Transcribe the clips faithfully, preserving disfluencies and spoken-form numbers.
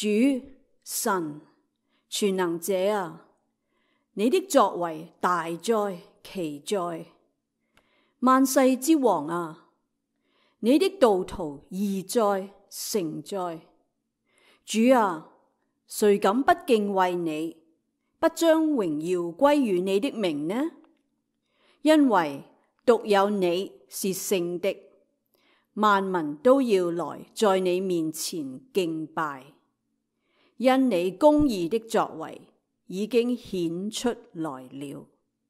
主神全能者啊，你的作為大哉奇哉！萬世之王啊，你的道途義哉誠哉！主啊，誰敢不敬畏你，不將榮耀歸於你的名呢？因為獨有你是聖的，萬民都要來在你面前敬拜，因你公義的作為已經顯出來了。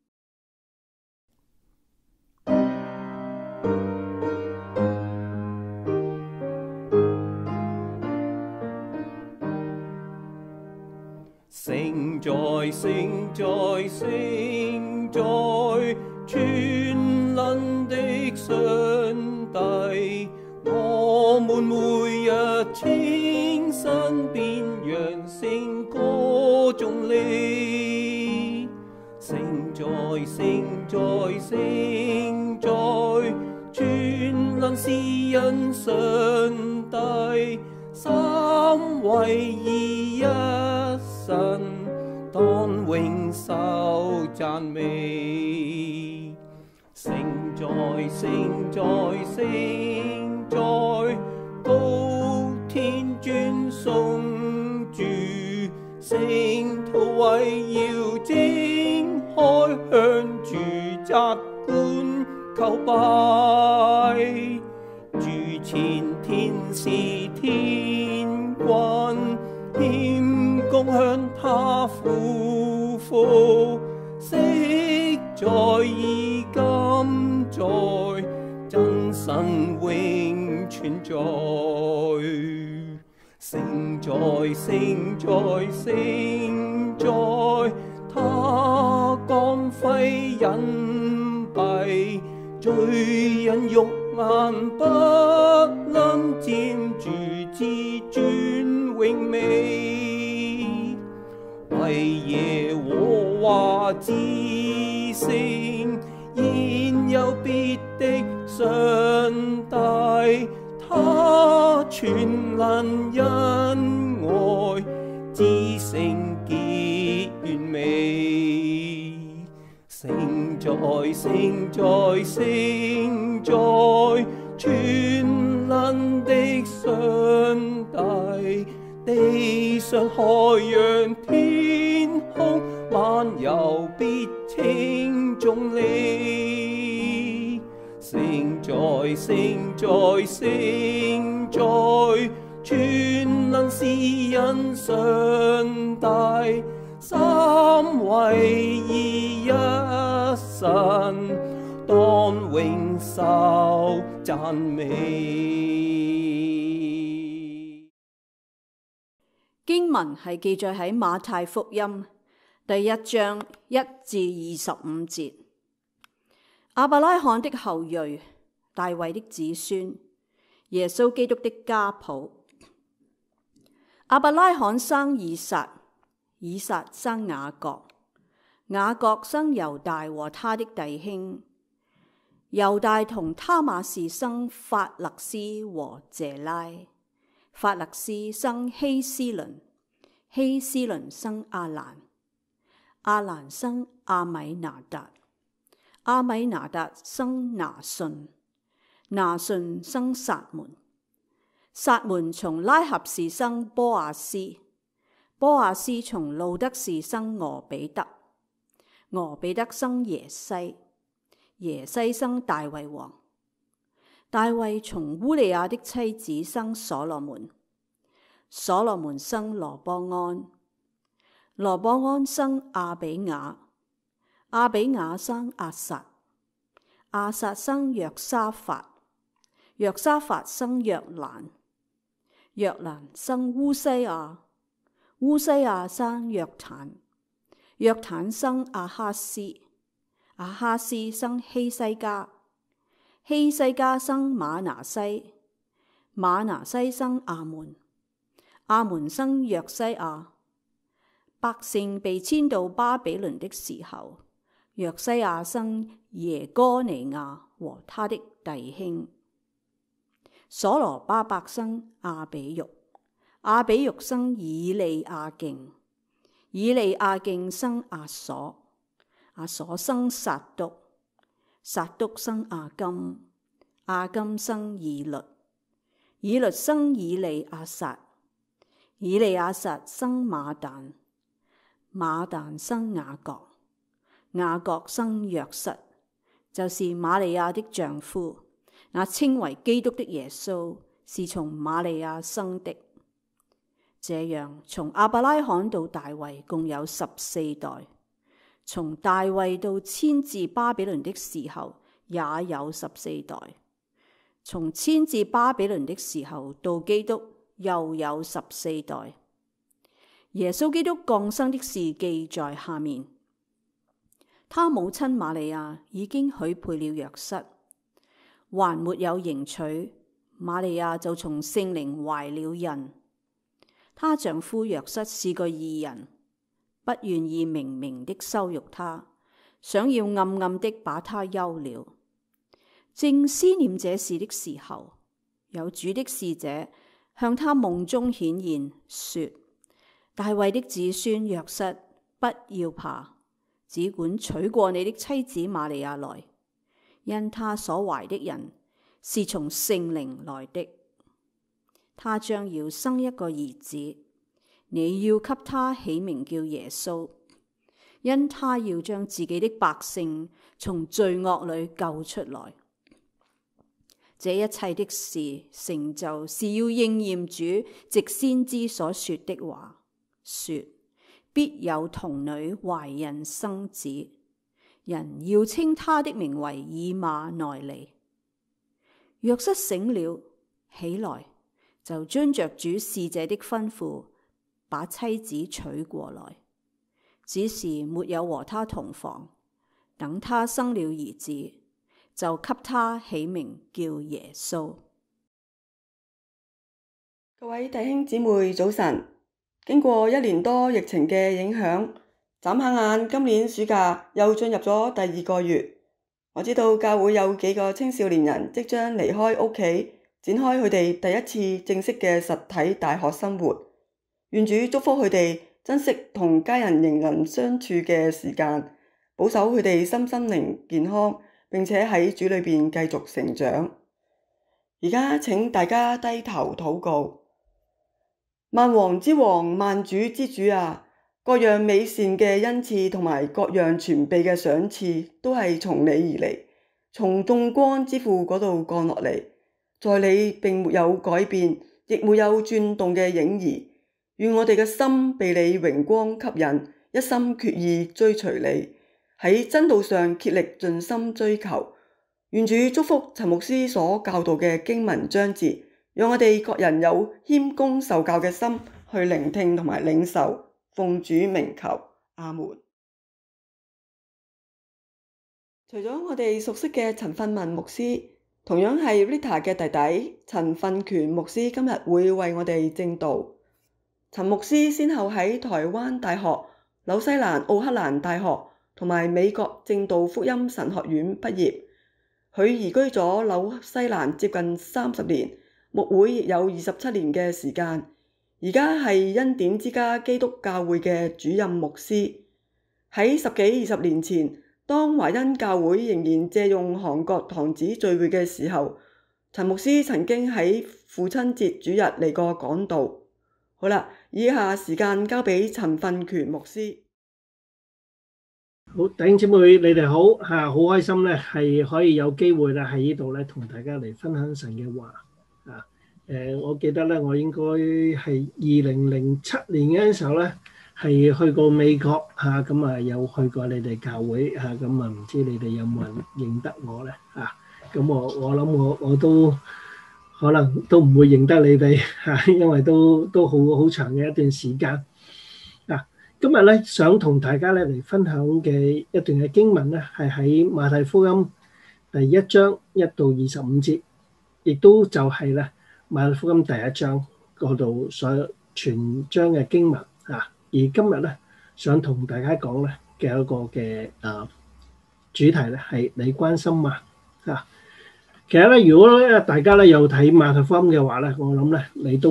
聖哉，聖哉，聖哉，全能的上帝，我們每日清晨便揚聲歌頌你。聖哉，聖哉，聖哉，全能是恩上帝，三位一神，當永受讚美。聖哉，聖哉，聖哉，高天尊崇主，聖徒圍繞展開，向主側觀叩拜。主前天使天軍獻功向他俯伏，昔在而今在，真神永存在。聖哉，聖哉，聖哉，他光輝隱蔽，罪人肉眼不能瞻主之尊榮美。為耶和華之聖，現有別的上帝，他全能恩愛，至聖潔完美。聖哉，聖哉，聖哉，全能的上帝，地上海洋天空，萬有必稱頌你。聖哉，聖哉，聖哉，全能是恩上帝，三位一神，當永受讚美。 經文係記載喺馬太福音第一章一至二十五節。亞伯拉罕的後裔，大衛的子孫，耶穌基督的家譜。亞伯拉罕生以撒，以撒生雅各，雅各生猶大和他的弟兄，猶大同他瑪士生法勒斯和謝拉，法勒斯生希斯倫，希斯倫生亞蘭，亞蘭生亞米拿達，亞米拿達生拿順，拿順生撒門，撒門從拉合氏生波阿斯，波阿斯從路得氏生俄比德，俄比德生耶西，耶西生大衛王，大衛從烏利亞的妻子生所羅門，所羅門生羅波安，羅波安生亞比雅，亞比雅生亞撒，亞撒生約沙法，約沙法生約蘭，約蘭生烏西亞，烏西亞生約坦，約坦生亞哈斯，亞哈斯生希西家，希西家生瑪拿西，瑪拿西生亞門，亞門生約西亞。百姓被遷到巴比倫的時候，約西亞生耶哥尼亞和他的弟兄。所羅巴伯生亞比玉， 亞比玉生以利亞敬，以利亞敬生亞瑣，亞瑣生撒督，撒督生亞金，亞金生以律，以律生以利亞撒，以利亞撒生馬但，馬但生雅各，雅各生約瑟，就是瑪利亞的丈夫，那稱為基督的耶穌是從瑪利亞生的。這樣，從亞伯拉罕到大衛共有十四代，從大衛到遷至巴比倫的時候也有十四代，從遷至巴比倫的時候到基督又有十四代。耶穌基督降生的事記在下面。他母親瑪利亞已經許配了約瑟，還沒有迎娶，瑪利亞就從聖靈懷了孕。她丈夫約瑟是個義人，不願意明明的羞辱她，想要暗暗的把她休了。正思念這事的時候，有主的使者向他夢中顯現，說：大衛的子孫約瑟，不要怕，只管娶過你的妻子瑪利亞來，因她所懷的人是從聖靈來的。他將要生一個兒子，你要給他起名叫耶穌，因他要將自己的百姓從罪惡裏救出來。這一切的事成就，是要應驗主藉先知所說的話，說必有童女懷孕生子，人要稱他的名為以馬內利。約瑟醒了，起來，就遵着主使者的吩咐，把妻子娶過來，只是沒有和他同房。等他生了兒子，就給他起名叫耶穌。 各位弟兄姊妹早晨，經過一年多疫情嘅影響，眨下眼今年暑假又進入咗第二個月。我知道教會有幾個青少年人即將離開屋企，展開佢哋第一次正式嘅實體大學生活。願主祝福佢哋珍惜同家人仍能相處嘅時間，保守佢哋身心靈健康，並且喺主裏邊繼續成長。而家請大家低頭禱告。萬王之王，萬主之主啊，各樣美善嘅恩賜同埋各樣全備嘅賞賜都係從你而嚟，從眾光之父嗰度降落嚟，在你並沒有改變，亦沒有轉動嘅影兒。願我哋嘅心被你榮光吸引，一心決意追隨你，喺真道上竭力盡心追求。願主祝福陳牧師所教導嘅經文章節，讓我哋各人有謙恭受教嘅心去聆聽同埋領受。奉主名求，阿門。除咗我哋熟悉嘅陳訓文牧師，同樣係 Rita 嘅弟弟陳訓權牧師今日會為我哋證道。陳牧師先後喺台灣大學、紐西蘭奧克蘭大學同埋美國正道福音神學院畢業。佢移居咗紐西蘭接近三十年，牧會亦有二十七年嘅時間。而家係恩典之家基督教會嘅主任牧師。喺十幾二十年前，當華恩教會仍然借用韓國堂子聚會嘅時候，陳牧師曾經喺父親節主日嚟過講道。好啦，以下時間交俾陳訓權牧師。 好，弟兄姊妹，你哋好嚇，好開心咧，係可以有機會咧喺呢度咧同大家嚟分享神嘅話啊。誒，我記得咧，我應該係二零零七年嗰陣時候咧，係去過美國嚇，咁啊有去過你哋教會嚇，咁啊唔知你哋有冇人認得我咧嚇？咁我我諗我我都可能都唔會認得你哋嚇，因為都都好好長嘅一段時間。嗱，今日咧想同大家咧嚟分享嘅一段嘅經文咧，係喺馬太福音第一章一到二十五節，亦都就係咧馬太福音第一章嗰度所全章嘅經文啊。而今日咧想同大家講咧嘅一個嘅啊主題咧係你關心嗎啊？其實咧，如果咧大家咧有睇馬太福音嘅話咧，我諗咧你都會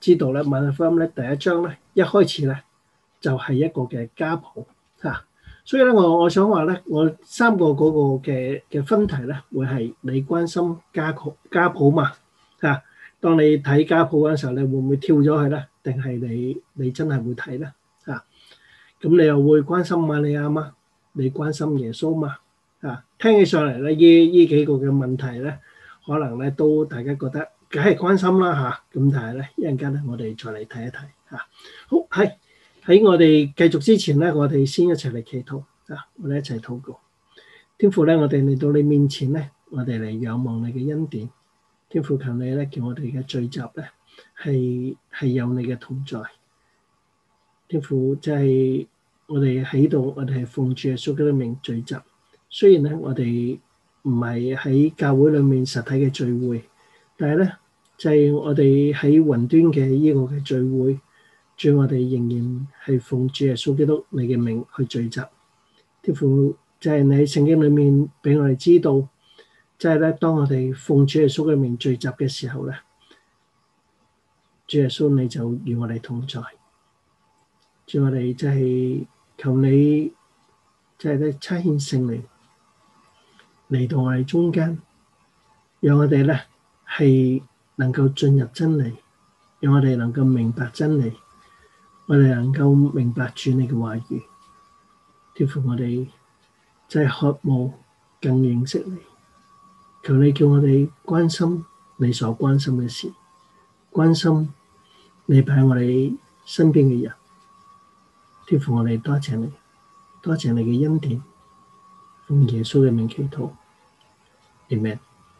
知道咧，馬太福音咧第一章咧一開始咧就係一個嘅家譜嚇，所以咧我我想話咧，我三個嗰個嘅嘅分題咧會係你關心家譜家譜嘛嚇。當你睇家譜嗰陣時候，你會唔會跳咗去咧？定係你你真係會睇咧嚇？咁你又會關心瑪利亞嗎？你關心耶穌嗎？啊，聽起上嚟咧，呢呢幾個嘅問題咧，可能咧都大家覺得梗係關心啦嚇。咁但係咧一陣間咧，我哋再嚟睇一睇嚇。好，係喺我哋繼續之前咧，我哋先一齊嚟祈禱啊！我哋一齊禱告。天父咧，我哋嚟到你面前咧，我哋嚟仰望你嘅恩典。天父，求你咧，叫我哋嘅聚集咧係係有你嘅同在。天父，即係我哋喺度，我哋係奉主耶穌基督名聚集。雖然咧，我哋唔係喺教會裏面實體嘅聚會，但係咧，就係我哋喺雲端嘅呢個嘅聚會，主，我哋仍然係奉主耶穌基督你嘅名去聚集。天父，就係你喺聖經裏面俾我哋知道，即係咧，當我哋奉主耶穌嘅名聚集嘅時候咧，主耶穌你就與我哋同在。主，我哋即係求你，即係咧差遣聖靈嚟到我哋中間，讓我哋咧係能夠進入真理，讓我哋能夠明白真理，我哋能夠明白主你嘅話語。天父，我哋即係渴慕更認識你，求你叫我哋關心你所關心嘅事，關心你擺喺我哋身邊嘅人。天父，我哋多謝你，多謝你嘅恩典，奉耶穌嘅名祈禱。Amen。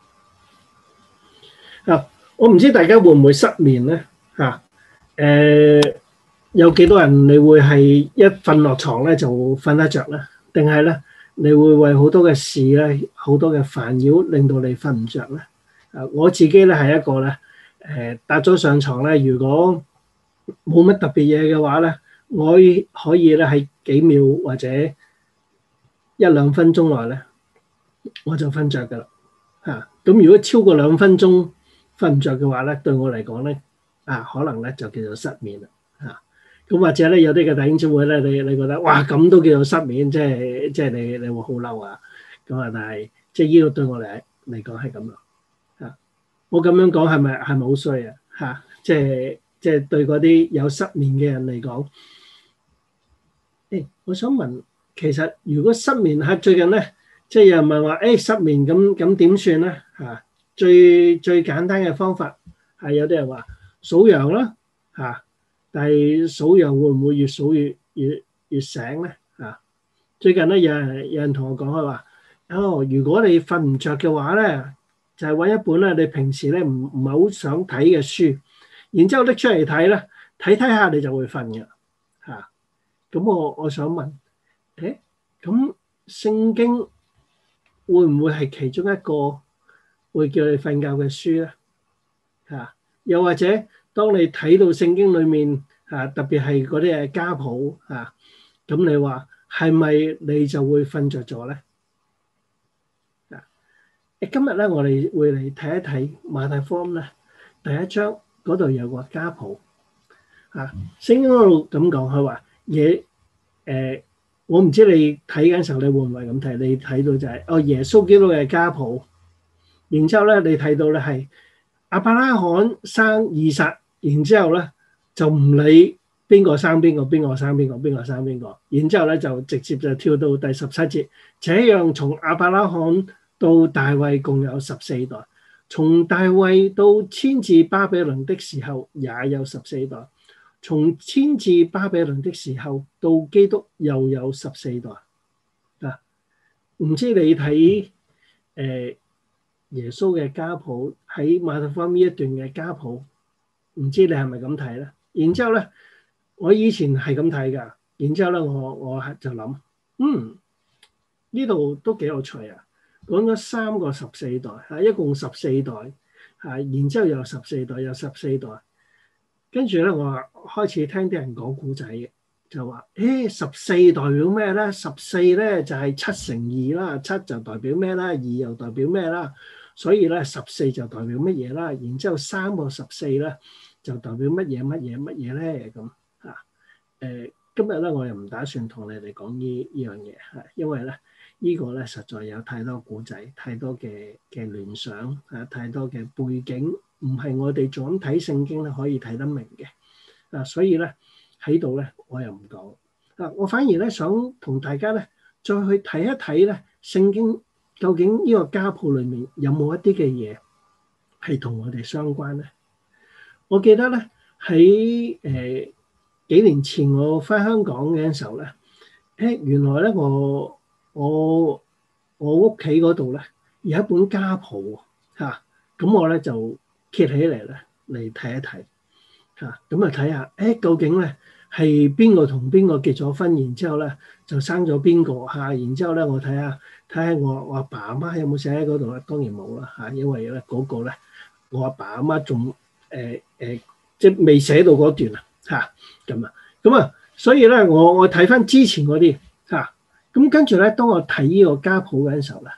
啊，我唔知大家會唔會失眠咧？嚇、啊，誒、呃，有幾多人你會係一瞓落床咧就瞓得着咧？定係咧你會為好多嘅事咧、好多嘅煩擾，令到你瞓唔着咧？啊，我自己咧係一個咧，誒、呃，搭咗上床咧，如果冇乜特別嘢嘅話咧，我可以咧喺幾秒或者一兩分鐘內咧，我就瞓着噶啦。嚇，咁如果超過兩分鐘瞓唔着嘅話咧，對我嚟講咧，啊可能咧就叫做失眠啦。嚇，咁或者咧有啲嘅弟兄姊妹咧，你你覺得哇咁都叫做失眠，即係即係你你會好嬲啊。咁啊，但係即係呢個對我嚟嚟講係咁咯。嚇，我咁樣講係咪係咪好衰啊？嚇，即係即係對嗰啲有失眠嘅人嚟講，誒，我想問，其實如果失眠係最近咧？即係有人問話，誒失眠咁咁點算咧？嚇，最最簡單嘅方法係有啲人話數羊啦，嚇，但係數羊會唔會越數越越越醒咧？嚇，最近咧有人有人同我講佢話，哦，如果你瞓唔着嘅話咧，就係揾一本咧你平時咧唔唔係好想睇嘅書，然之後拎出嚟睇咧，睇睇下你就會瞓嘅嚇。咁我我想問，誒咁聖經會唔會係其中一個會叫你瞓覺嘅書咧？嚇，又或者當你睇到聖經裡面嚇，特別係嗰啲嘅家譜嚇，咁你話係咪你就會瞓着咗咧？啊！今日咧，我哋會嚟睇一睇馬太福音咧第一章嗰度有個家譜嚇，聖經嗰度咁講，佢話嘢誒。我唔知你睇緊時候，你會唔會咁睇？你睇到就係、是、哦，耶穌基督嘅家譜，然之後咧，你睇到咧係亞伯拉罕生以撒，然之後咧就唔理邊個生邊個，邊個生邊個，邊個生邊個，然之後咧就直接就跳到第十七節，這樣從亞伯拉罕到大衛共有十四代，從大衛到遷至巴比倫的時候也有十四代。從遷至巴比倫的時候到基督又有十四代啊！唔知你睇誒、呃、耶穌嘅家譜喺馬太福音呢一段嘅家譜，唔知你係咪咁睇咧？然之後咧，我以前係咁睇㗎。然之後咧，我我就諗，嗯，呢度都幾有趣啊！講咗三個十四代嚇，一共十四代嚇，然之後又十四代，又十四代。跟住咧，我話開始聽啲人講古仔嘅，就話：誒十四代表咩咧？十四咧就係七乘二啦，七就代表咩啦？二又代表咩啦？所以咧十四就代表乜嘢啦？然之後三個十四咧就代表乜嘢乜嘢乜嘢咧？咁啊誒，今日咧我又唔打算同你哋講呢呢樣嘢，係因為咧呢個咧實在有太多古仔，太多嘅嘅聯想啊，太多嘅背景，唔係我哋就咁睇聖經咧可以睇得明嘅啊，所以咧喺度咧我又唔講啊，我反而咧想同大家咧再去睇一睇咧聖經究竟呢個家譜裏面有冇一啲嘅嘢係同我哋相關咧？我記得咧喺誒幾年前我返香港嘅時候咧，誒原來咧我我我屋企嗰度咧有一本家譜嚇，咁我咧就揭起嚟咧嚟睇一睇嚇，咁啊睇下誒究竟咧係邊個同邊個結咗婚，然之後咧就生咗邊個嚇，然之後咧我睇下睇下我我阿爸阿媽有冇寫喺嗰度咧，當然冇啦嚇，因為咧嗰個咧我阿爸阿媽仲誒誒即係未寫到嗰段啊嚇咁啊咁啊，所以咧我我睇翻之前嗰啲嚇，咁跟住咧當我睇呢個家譜嗰陣時候咧，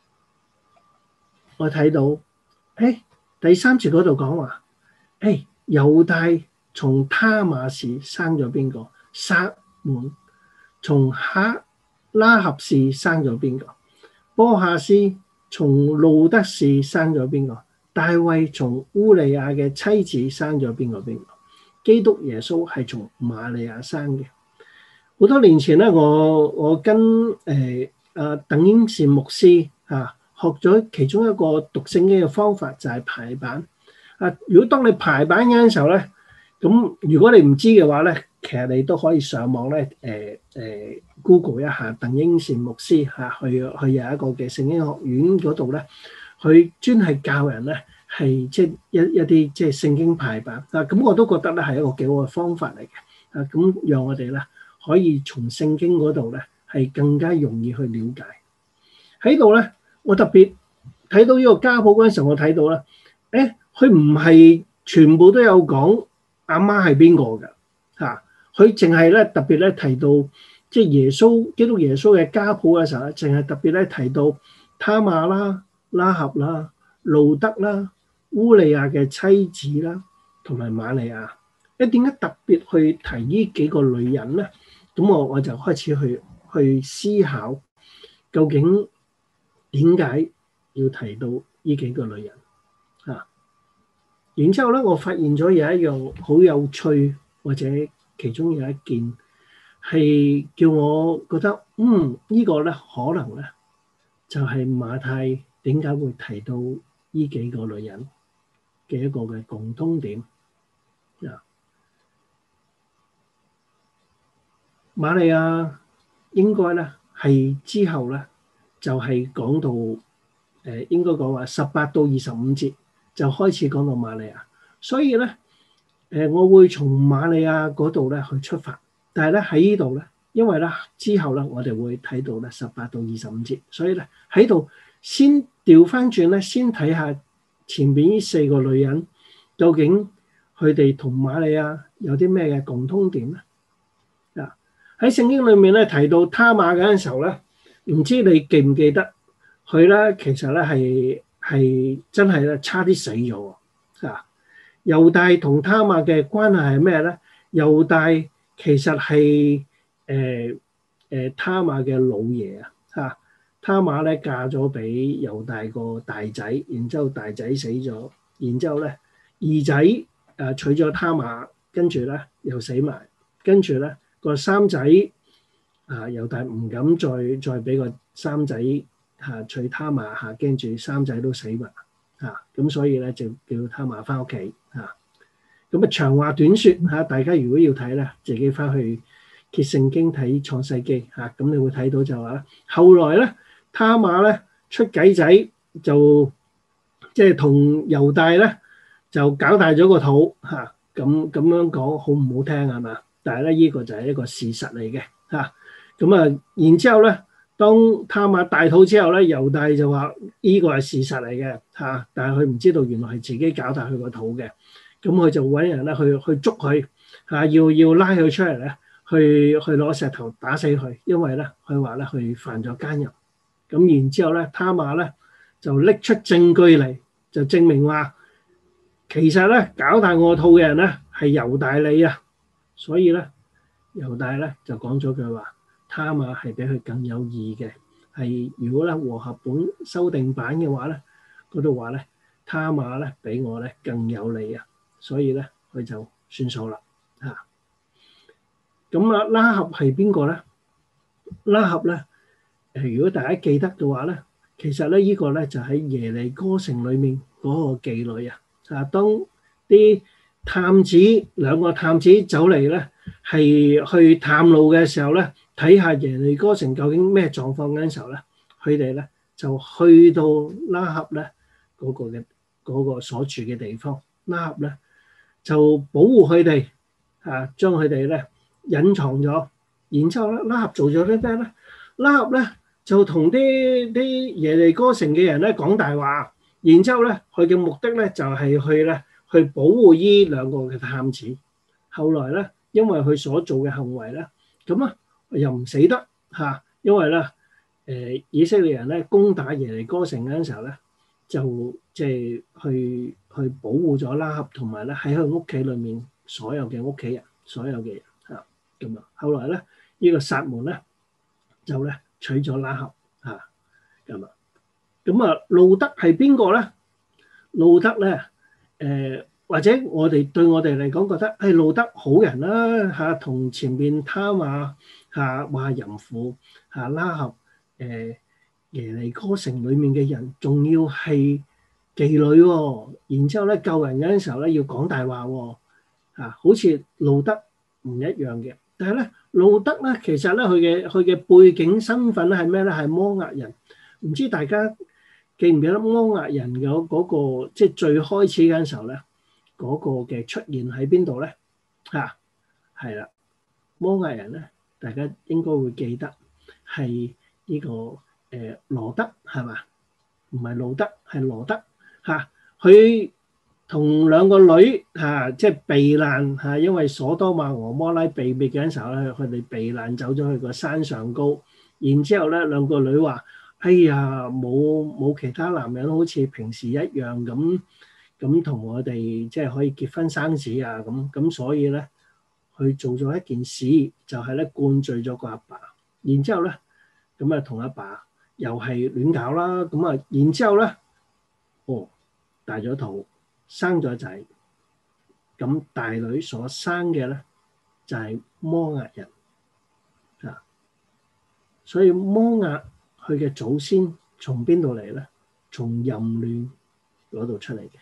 我睇到誒第三節嗰度講話誒猶大從他瑪氏生咗邊個？撒門從哈拉合氏生咗邊個？波夏斯從路德氏生咗邊個？大衛從烏利亞嘅妻子生咗邊個邊個？基督耶穌係從瑪利亞生嘅。好多年前咧，我我跟誒阿鄧英善牧師啊學咗其中一個讀聖經嘅方法，就係排版。啊，如果當你排版嗰陣時候咧，咁如果你唔知嘅話咧，其實你都可以上網咧誒誒 Google 一下鄧英善牧師嚇，去去有一個嘅聖經學院嗰度咧。佢專係教人咧，係即係一一啲即係聖經排版啊，咁我都覺得咧係一個幾好嘅方法嚟嘅啊，咁讓我哋咧可以從聖經嗰度咧係更加容易去了解。喺度咧，我特別睇到呢個家譜嗰陣時候，我睇到咧，誒，佢唔係全部都有講阿媽係邊個㗎嚇，佢淨係咧特別咧提到即係耶穌基督耶穌嘅家譜嘅時候咧，淨係特別咧提到他瑪啦、拉合啦、路德啦、烏利亞嘅妻子啦，同埋瑪利亞。誒點解特別去提呢幾個女人咧？咁我我就開始去去思考，究竟點解要提到呢幾個女人啊？然之後咧，我發現咗有一樣好有趣，或者其中有一件係叫我覺得，嗯，這個、呢個咧可能咧就係、是、馬太點解會提到呢幾個女人嘅一個嘅共通點啊。瑪利亞應該咧係之後咧就係、是、講到誒、呃、應該講話十八到二十五節就開始講到瑪利亞，所以咧誒、呃、我會從瑪利亞嗰度咧去出發，但係咧喺呢度咧，因為咧之後咧我哋會睇到咧十八到二十五節，所以咧喺度先調翻轉咧，先睇下前邊呢四個女人究竟佢哋同瑪利亞有啲咩嘅共通點咧？喺聖經裏面咧提到他瑪嗰陣時候咧，唔知你記唔記得佢咧？其實咧係係真係咧差啲死咗啊！猶大同他瑪嘅關係係咩咧？猶大其實係誒誒他瑪嘅老爺啊！嚇，他瑪咧嫁咗俾猶大個大仔，然之後大仔死咗，然之後咧二仔誒娶咗他瑪，跟住咧又死埋，跟住咧。個三仔啊，猶大唔敢再再俾個三仔嚇娶他瑪嚇，驚住三仔都死埋嚇，咁所以咧就叫他瑪翻屋企嚇。咁啊長話短説嚇，大家如果要睇咧，自己翻去揭聖經睇創世記嚇，咁你會睇到就話咧，後來咧他瑪咧出計仔就即係同猶大咧就搞大咗個肚嚇，咁咁樣講好唔好聽係嘛？但係咧，呢個就係一個事實嚟嘅嚇。咁啊，然之後咧，當他瑪大肚之後咧，猶大就話呢個係事實嚟嘅嚇。但係佢唔知道原來係自己搞大佢個肚嘅。咁佢就揾人咧去去捉佢嚇，要要拉佢出嚟咧，去去攞石頭打死佢，因為咧佢話咧佢犯咗奸淫。咁然之後咧，他瑪咧就拎出證據嚟，就證明話其實咧搞大我肚嘅人咧係猶大利啊，所以咧猶大咧就講咗句話，他瑪係比佢更有義嘅。係如果咧和合本修訂版嘅話咧，嗰度話咧他瑪咧比我咧更有利啊，所以咧佢就算數啦嚇。咁啊拉合係邊個咧？拉合咧誒，如果大家記得嘅話咧，其實咧呢個咧就喺耶利哥城裏面嗰個妓女啊。啊！當啲探子兩個探子走嚟咧，係去探路嘅時候咧，睇下耶利哥城究竟咩狀況嗰陣時候咧，佢哋咧就去到拉合咧嗰個嘅嗰個所住嘅地方，拉合咧就保護佢哋啊，將佢哋咧隱藏咗，然之後咧拉合做咗啲咩咧？拉合咧就同啲啲耶利哥城嘅人咧講大話。然之後咧，佢嘅目的咧就係去咧去保護依兩個嘅探子。後來咧，因為佢所做嘅行為咧，咁啊又唔死得嚇，因為咧誒以色列人咧攻打耶利哥城嗰陣時候咧，就即係去去保護咗拉合同埋咧喺佢屋企裏面所有嘅屋企人，所有嘅人嚇咁啊。後來咧，呢個撒門咧就咧娶咗拉合嚇咁啊。咁啊，路德係邊個咧？路德咧，誒或者我哋對我哋嚟講覺得係路德好人啦嚇，同前邊他瑪嚇話淫婦嚇拉合誒耶利哥城裡面嘅人，仲要係妓女喎。然之後咧救人嗰陣時候咧要講大話喎嚇，好似路德唔一樣嘅。但係咧路德咧其實咧佢嘅佢嘅背景身份咧係咩咧？係摩押人。唔知大家記唔記得摩押人嘅嗰個即係最開始嗰陣時候咧，嗰個嘅出現喺邊度咧？嚇，係啦，摩押人咧，大家應該會記得係呢個誒羅德係嘛？唔係路德，係羅德嚇。佢同兩個女嚇，即係避難嚇，因為所多瑪俄摩拉被滅嘅陣時候咧，佢哋避難走咗去個山上高，然之後咧兩個女話。哎呀，冇冇其他男人好似平時一樣咁咁同我哋即係可以結婚生子啊咁咁，所以咧佢做咗一件事，就係咧灌醉咗個阿爸，然之後咧咁啊同阿爸又係亂搞啦，咁啊然之後咧哦大咗肚生咗仔，咁大女所生嘅咧就係摩押人啊，所以摩押。佢嘅祖先從邊度嚟咧？從淫亂嗰度出嚟嘅。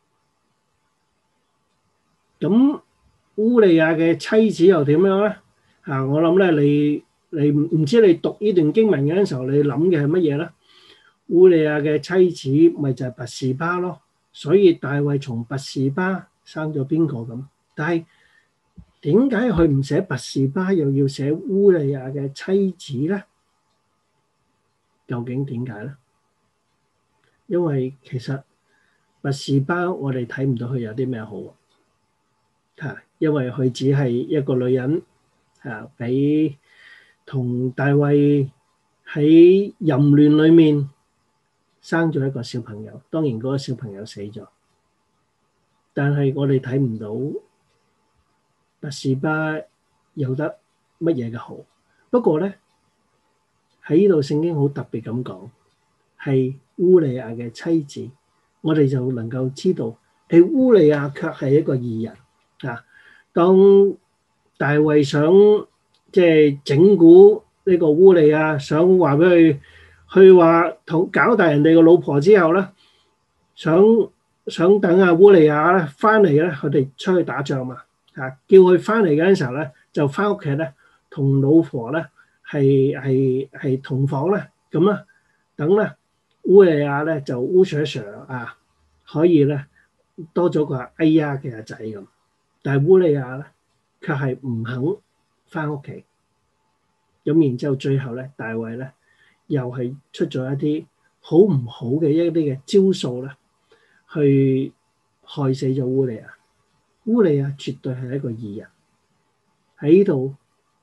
咁烏利亞嘅妻子又點樣咧？啊，我諗咧，你你唔唔知你讀呢段經文嗰陣時候，你諗嘅係乜嘢咧？烏利亞嘅妻子咪就係拔示巴咯。所以大衛從拔示巴生咗邊個咁？但係點解佢唔寫拔示巴，又要寫烏利亞嘅妻子咧？究竟點解咧？因為其實拔示巴我哋睇唔到佢有啲咩好嚇，因為佢只係一個女人嚇，俾同大衛喺淫亂裏面生咗一個小朋友。當然嗰個小朋友死咗，但係我哋睇唔到拔示巴有得乜嘢嘅好。不過咧，喺呢度聖經好特別咁講，係烏利亞嘅妻子，我哋就能夠知道，誒烏利亞卻係一個義人啊。當大衛想即係整蠱呢個烏利亞，想話俾佢去話同搞大人哋個老婆之後咧，想想等阿烏利亞咧翻嚟咧，佢哋出去打仗嘛啊，叫佢翻嚟嗰陣時候咧，就翻屋企咧同老婆咧。係係係同房咧，咁啦，等咧烏利亞咧就烏蛇蛇啊，可以咧多咗個哎呀嘅阿仔咁，但係烏利亞咧卻係唔肯翻屋企，咁然之後最後咧大衛咧又係出咗一啲好唔好嘅一啲嘅招數咧，去害死咗烏利亞。烏利亞絕對係一個義人喺呢度。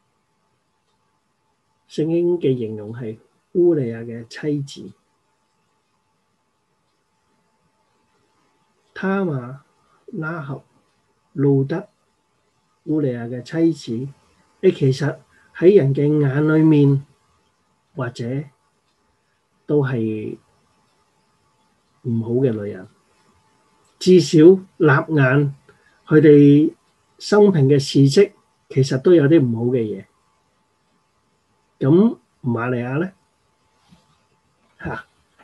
聖經嘅形容係烏利亞嘅妻子，他瑪拉合、路得、烏利亞嘅妻子，你其實喺人嘅眼裏面，或者都係唔好嘅女人，至少立眼佢哋生平嘅事蹟，其實都有啲唔好嘅嘢。咁瑪利亞咧嚇，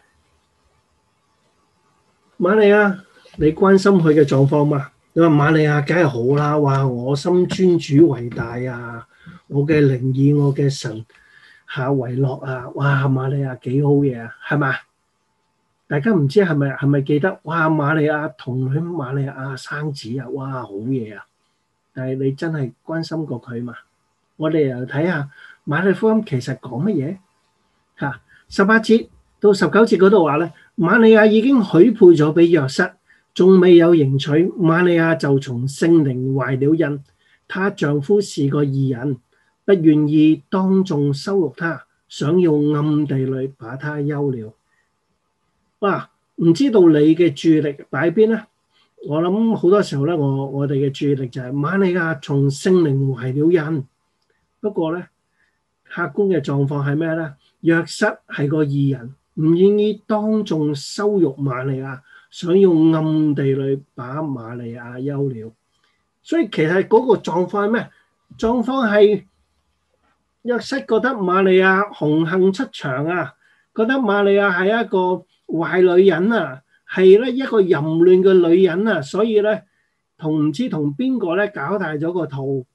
瑪利亞，你關心佢嘅狀況嘛？你話瑪利亞梗係好啦，哇！我心尊主為大啊，我嘅靈以我嘅神下為樂啊，哇！瑪利亞幾好嘢啊，係嘛？大家唔知係咪係咪記得？哇！瑪利亞同佢瑪利亞生子啊，哇！好嘢啊！但係你真係關心過佢嘛？我哋又睇下馬太福音其實講乜嘢嚇？十八節到十九節嗰度話咧，瑪利亞已經許配咗俾約瑟，仲未有迎娶，瑪利亞就從聖靈懷了孕。她丈夫是個義人，不願意當眾羞辱她，想要暗地裏把她休了。哇！唔知道你嘅注意力擺邊咧？我諗好多時候咧，我我哋嘅注意力就係瑪利亞從聖靈懷了孕。不過咧，客觀嘅狀況係咩咧？約瑟係個義人，唔願意當眾羞辱瑪利亞，想要暗地裏把瑪利亞休了。所以其實嗰個狀況係咩？狀況係約瑟覺得瑪利亞紅杏出牆啊，覺得瑪利亞係一個壞女人啊，係咧一個淫亂嘅女人啊，所以咧同唔知同邊個咧搞大咗個肚，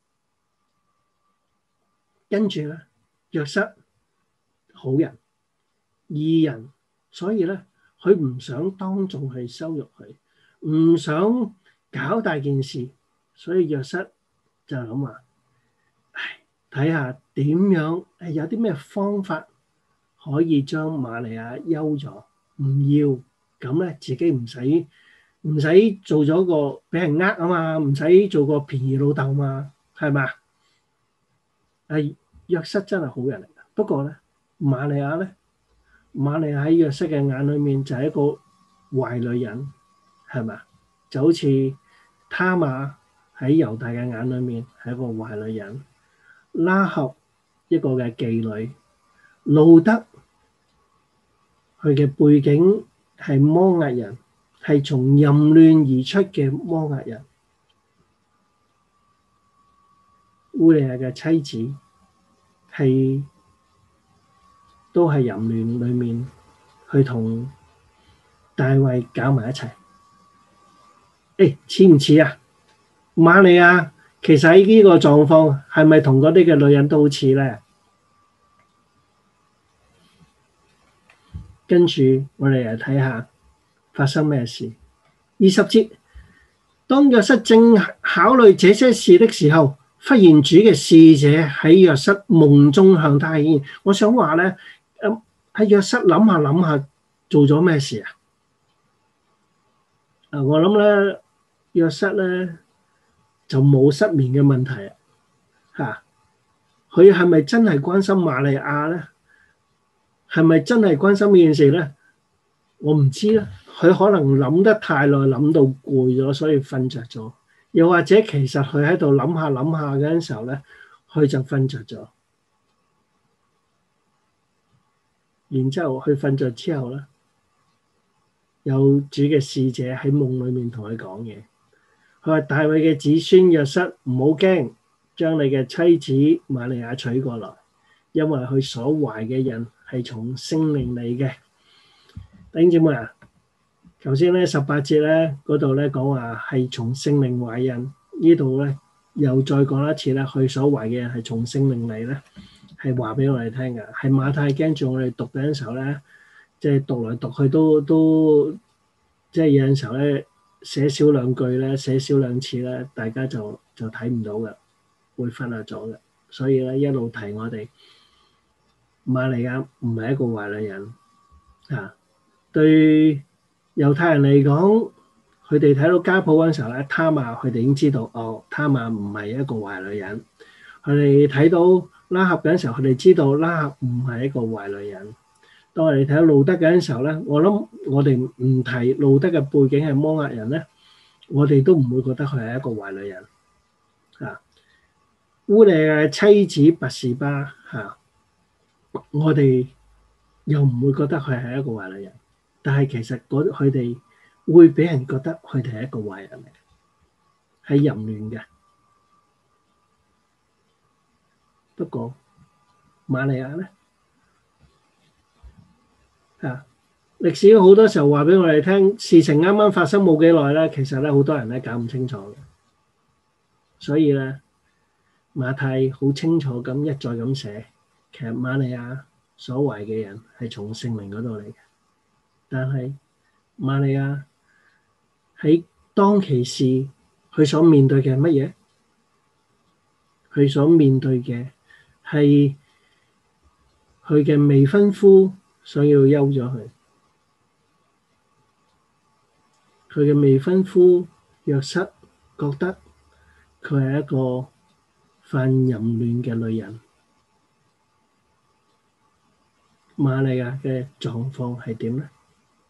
跟住咧約瑟好人義人，所以咧佢唔想當眾去羞辱佢，唔想搞大件事，所以約瑟就諗話，唉，睇下點樣誒有啲咩方法可以將瑪利亞休咗。唔要咁咧，自己唔使唔使做咗個俾人呃啊嘛，唔使做個便宜老豆嘛，係嘛？係約瑟真係好人嚟㗎，不過咧瑪利亞咧，瑪利亞喺約瑟嘅眼裏面就係一個壞女人，係嘛？就好似他瑪喺猶大嘅眼裏面係一個壞女人，拉合一個嘅妓女，路得。佢嘅背景係摩押人，係從淫亂而出嘅摩押人。烏利亞嘅妻子係都係淫亂裏面去同大衛搞埋一齊。誒似唔似啊？瑪利亞其實喺呢個狀況係咪同嗰啲嘅女人都好似咧？跟住我哋嚟睇下發生咩事。二十節，當約瑟正考慮這些事的時候，忽然主嘅使者喺約瑟夢中向他顯現。我想話咧，誒喺約瑟諗下諗下做咗咩事啊？啊，我諗咧約瑟咧就冇失眠嘅問題啊！佢係咪真係關心瑪利亞咧？係咪真係關心呢件事咧？我唔知啦。佢可能諗得太耐，諗到攰咗，所以瞓着咗。又或者其實佢喺度諗下諗下嗰陣時候咧，佢就瞓着咗。然之後佢瞓着之後咧，有主嘅使者喺夢裏面同佢講嘢。佢話：大衛嘅子孫約瑟，唔好驚，將你嘅妻子瑪利亞娶過來，因為佢所懷嘅人係從聖靈嚟嘅。弟兄姊妹啊，頭先咧十八節咧嗰度咧講話係從聖靈懷孕，呢度咧又再講一次咧，佢所懷嘅人係從聖靈嚟咧，係話俾我哋聽嘅。係馬太驚住我哋讀嘅時候咧，即係讀來讀去都都即係有陣時候咧寫少兩句咧，寫少兩次咧，大家就就睇唔到嘅，會忽略咗嘅。所以咧一路提我哋，瑪利亞唔係一個壞女人啊。對猶太人嚟講，佢哋睇到家譜嗰陣時候咧，他瑪佢哋已經知道哦，他瑪唔係一個壞女人。佢哋睇到拉合嗰陣時候，佢哋知道拉合唔係一個壞女人。當我哋睇到路得嗰陣時候咧，我諗我哋唔提路得嘅背景係摩押人咧， 我哋都唔會覺得佢係一個壞女人啊。烏利亞嘅妻子拔示巴嚇，我哋又唔會覺得佢係一個壞女人，但係其實嗰佢哋會俾人覺得佢哋係一個壞人嚟，係淫亂嘅。不過瑪利亞咧嚇，歷史好多時候話俾我哋聽，事情啱啱發生冇幾耐咧，其實咧好多人咧搞唔清楚嘅，所以咧。馬太好清楚咁一再咁寫，其實瑪利亞所懷嘅人係從聖靈嗰度嚟嘅，但係瑪利亞喺當其時佢所面對嘅係乜嘢？佢所面對嘅係佢嘅未婚夫想要休咗佢，佢嘅未婚夫約瑟覺得佢係一個犯淫亂嘅女人。瑪利亞嘅狀況係點呢？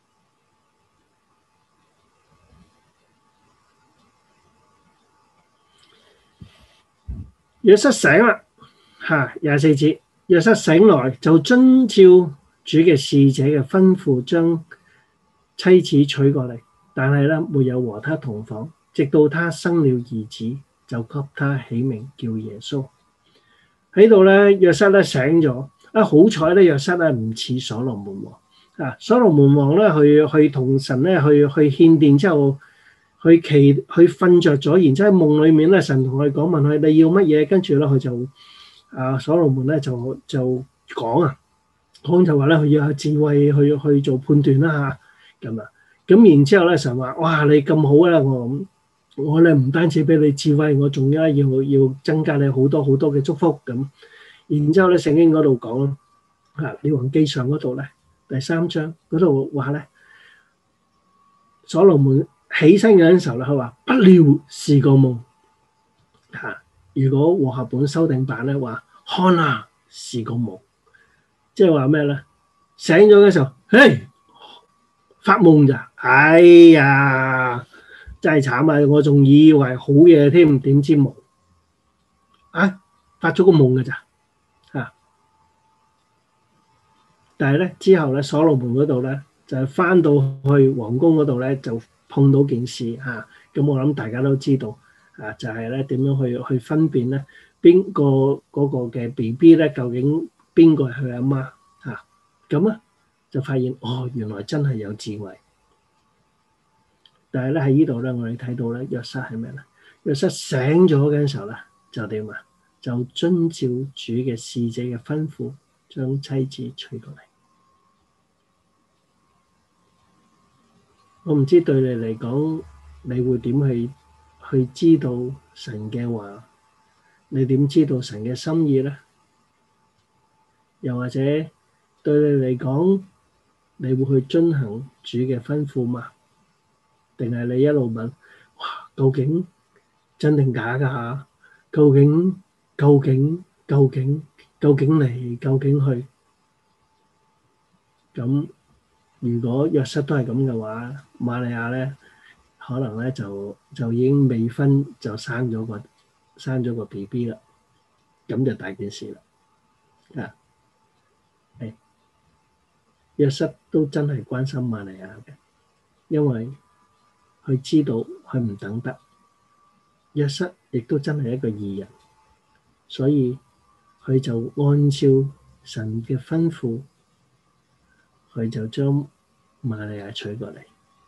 約瑟醒啦，嚇廿四節，約瑟醒來就遵照主嘅使者嘅吩咐，將妻子娶過嚟，但係咧沒有和他同房，直到他生了兒子，就給他起名叫耶穌。喺度咧，約瑟咧醒咗。啊，好彩咧，約瑟咧唔似所羅門王啊。所羅門王咧，去去同神咧去去獻殿之後，去祈去瞓着咗，然之後喺夢裡面咧，神同佢講，問佢你要乜嘢，跟住咧佢就啊，所羅門咧就就講啊，講就話咧佢要有智慧去去做判斷啦嚇咁啊。咁然之後咧，神話哇你咁好啦，我咁。我咧唔單止俾你智慧，我仲要要要增加你好多好多嘅祝福咁。然之後咧，聖經嗰度講啊，列王記上嗰度咧，第三章嗰度話咧，所羅門起身嗰陣時候咧，佢話不料是個夢嚇、啊。如果和合本修訂版咧話，看啊是個夢，即係話咩咧？醒咗嘅時候，嘿發夢咋？哎呀！真係慘啊！我仲以為好嘢添，點知冇啊？發咗個夢㗎咋嚇！但係咧之後咧，所羅門嗰度咧就係翻到去皇宮嗰度咧，就碰到件事嚇。咁我諗大家都知道啊，就係咧點樣去去分辨咧邊個嗰個嘅 B B 咧，究竟邊個係佢阿媽嚇？咁啊就發現哦，原來真係有智慧。但係咧喺呢度咧，我哋睇到咧約瑟係咩咧？約瑟醒咗嘅時候咧，就點啊？就遵照主嘅使者嘅吩咐，將妻子娶過嚟。我唔知對你嚟講，你會點去去知道神嘅話？你點知道神嘅心意咧？又或者對你嚟講，你會去遵行主嘅吩咐嗎？定係你一路問，哇，究竟真定假㗎嚇？究竟究竟究竟究竟嚟究竟去？咁如果約瑟都係咁嘅話，瑪利亞咧可能咧就就已經未婚就生咗個生咗個 B B 啦，咁就大件事啦。啊，係約瑟都真係關心瑪利亞嘅，因為佢知道佢唔等得，約瑟亦都真係一個義人，所以佢就按照神嘅吩咐，佢就將瑪利亞娶過嚟。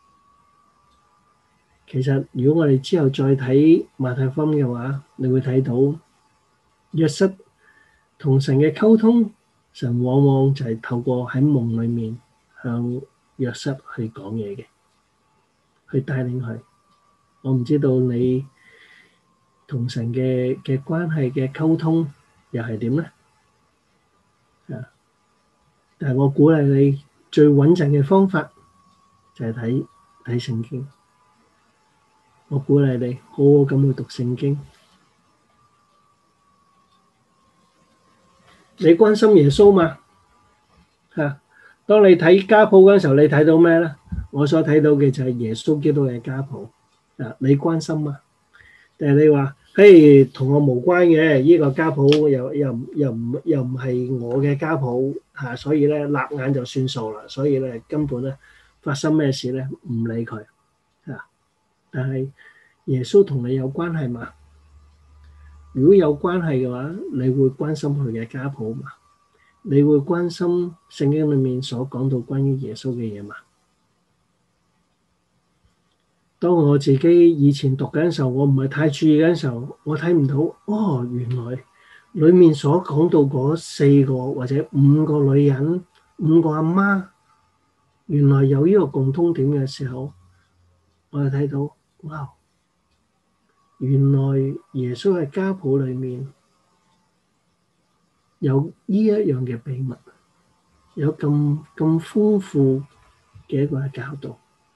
其實如果我哋之後再睇馬太福音嘅話，你會睇到約瑟同神嘅溝通，神往往就係透過喺夢裡面向約瑟去講嘢嘅。去帶領佢，我唔知道你同神嘅嘅關係嘅溝通又係點咧？啊！但係我鼓勵你最穩陣嘅方法就係睇睇聖經。我鼓勵你好好咁去讀聖經。你關心耶穌嘛？嚇！當你睇家譜嗰陣時候，你睇到咩咧？我所睇到嘅就係耶穌基督嘅家譜啊，你關心嗎？定係你話，嘿，同我無關嘅，呢個家譜又又唔又唔又唔係我嘅家譜嚇，所以咧立眼就算數啦，所以咧根本咧發生咩事咧唔理佢啊。但係耶穌同你有關係嘛？如果有關係嘅話，你會關心佢嘅家譜嘛？你會關心聖經裏面所講到關於耶穌嘅嘢嘛？當我自己以前讀緊嘅時候，我唔係太注意緊嘅時候，我睇唔到哦，原來裡面所講到嗰四個或者五個女人、五個阿媽，原來有呢個共通點嘅時候，我就睇到哇！原來耶穌嘅家譜裏面有呢一樣嘅秘密，有咁咁豐富嘅一個教導。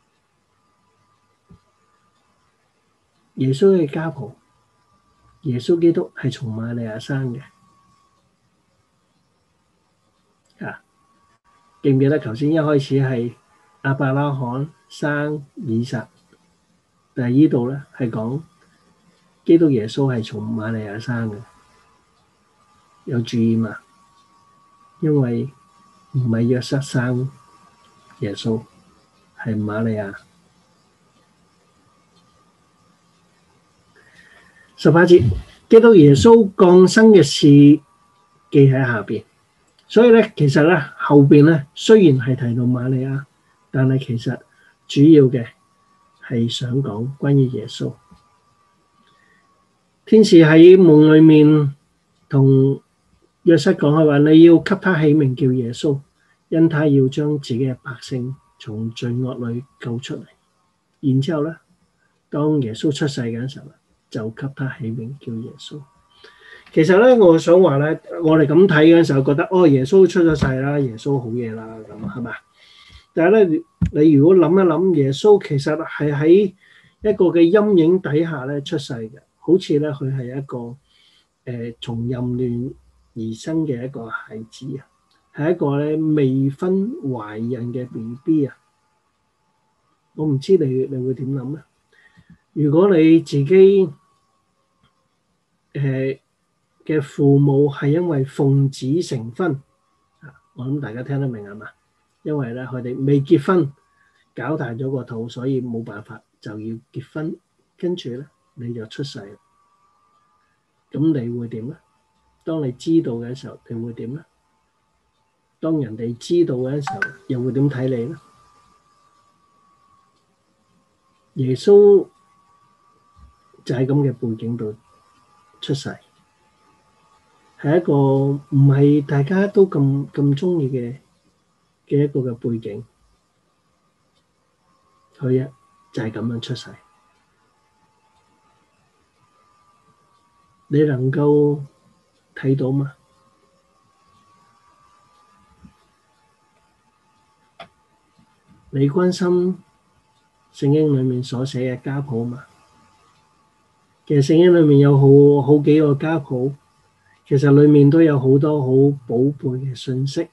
耶穌嘅家譜，耶穌基督係從瑪利亞生嘅。啊，記唔記得頭先一開始係亞伯拉罕生以撒，但係呢度咧係講基督耶穌係從瑪利亞生嘅，有注意嘛？因為唔係約瑟生耶穌，係瑪利亞。十八節，基督耶穌降生嘅事記喺下邊，所以咧其實咧後邊咧雖然係提到瑪利亞，但係其實主要嘅係想講關於耶穌。天使喺夢裏面同約瑟講嘅話，你要給他起名叫耶穌，因他要將自己嘅百姓從罪惡裏救出嚟。然之後咧，當耶穌出世嘅時候，就給他起名叫耶穌。其實咧，我想話咧，我哋咁睇嘅時候，覺得哦，耶穌出咗世啦，耶穌好嘢啦，咁係咪？但係咧，你如果諗一諗，耶穌其實係喺一個嘅陰影底下咧出世嘅，好似咧佢係一個誒、呃、從淫亂而生嘅一個孩子啊，係一個咧未婚懷孕嘅 B B 啊。我唔知你你會點諗咧？如果你自己誒嘅、呃、父母係因為奉子成婚啊，我諗大家聽得明係嘛？因為咧佢哋未結婚，搞大咗個肚，所以冇辦法就要結婚，跟住咧你就出世，咁你會點咧？當你知道嘅時候，你會點咧？當人哋知道嘅時候，又會點睇你咧？耶穌就喺咁嘅背景度出世，係一個唔係大家都咁咁中意嘅嘅一個嘅背景，佢啊就係咁樣出世。你能夠睇到嗎？你關心聖經裡面所寫嘅家譜嘛？其實聖經裡面有好好幾個家譜，其實裡面都有好多好寶貝嘅信息。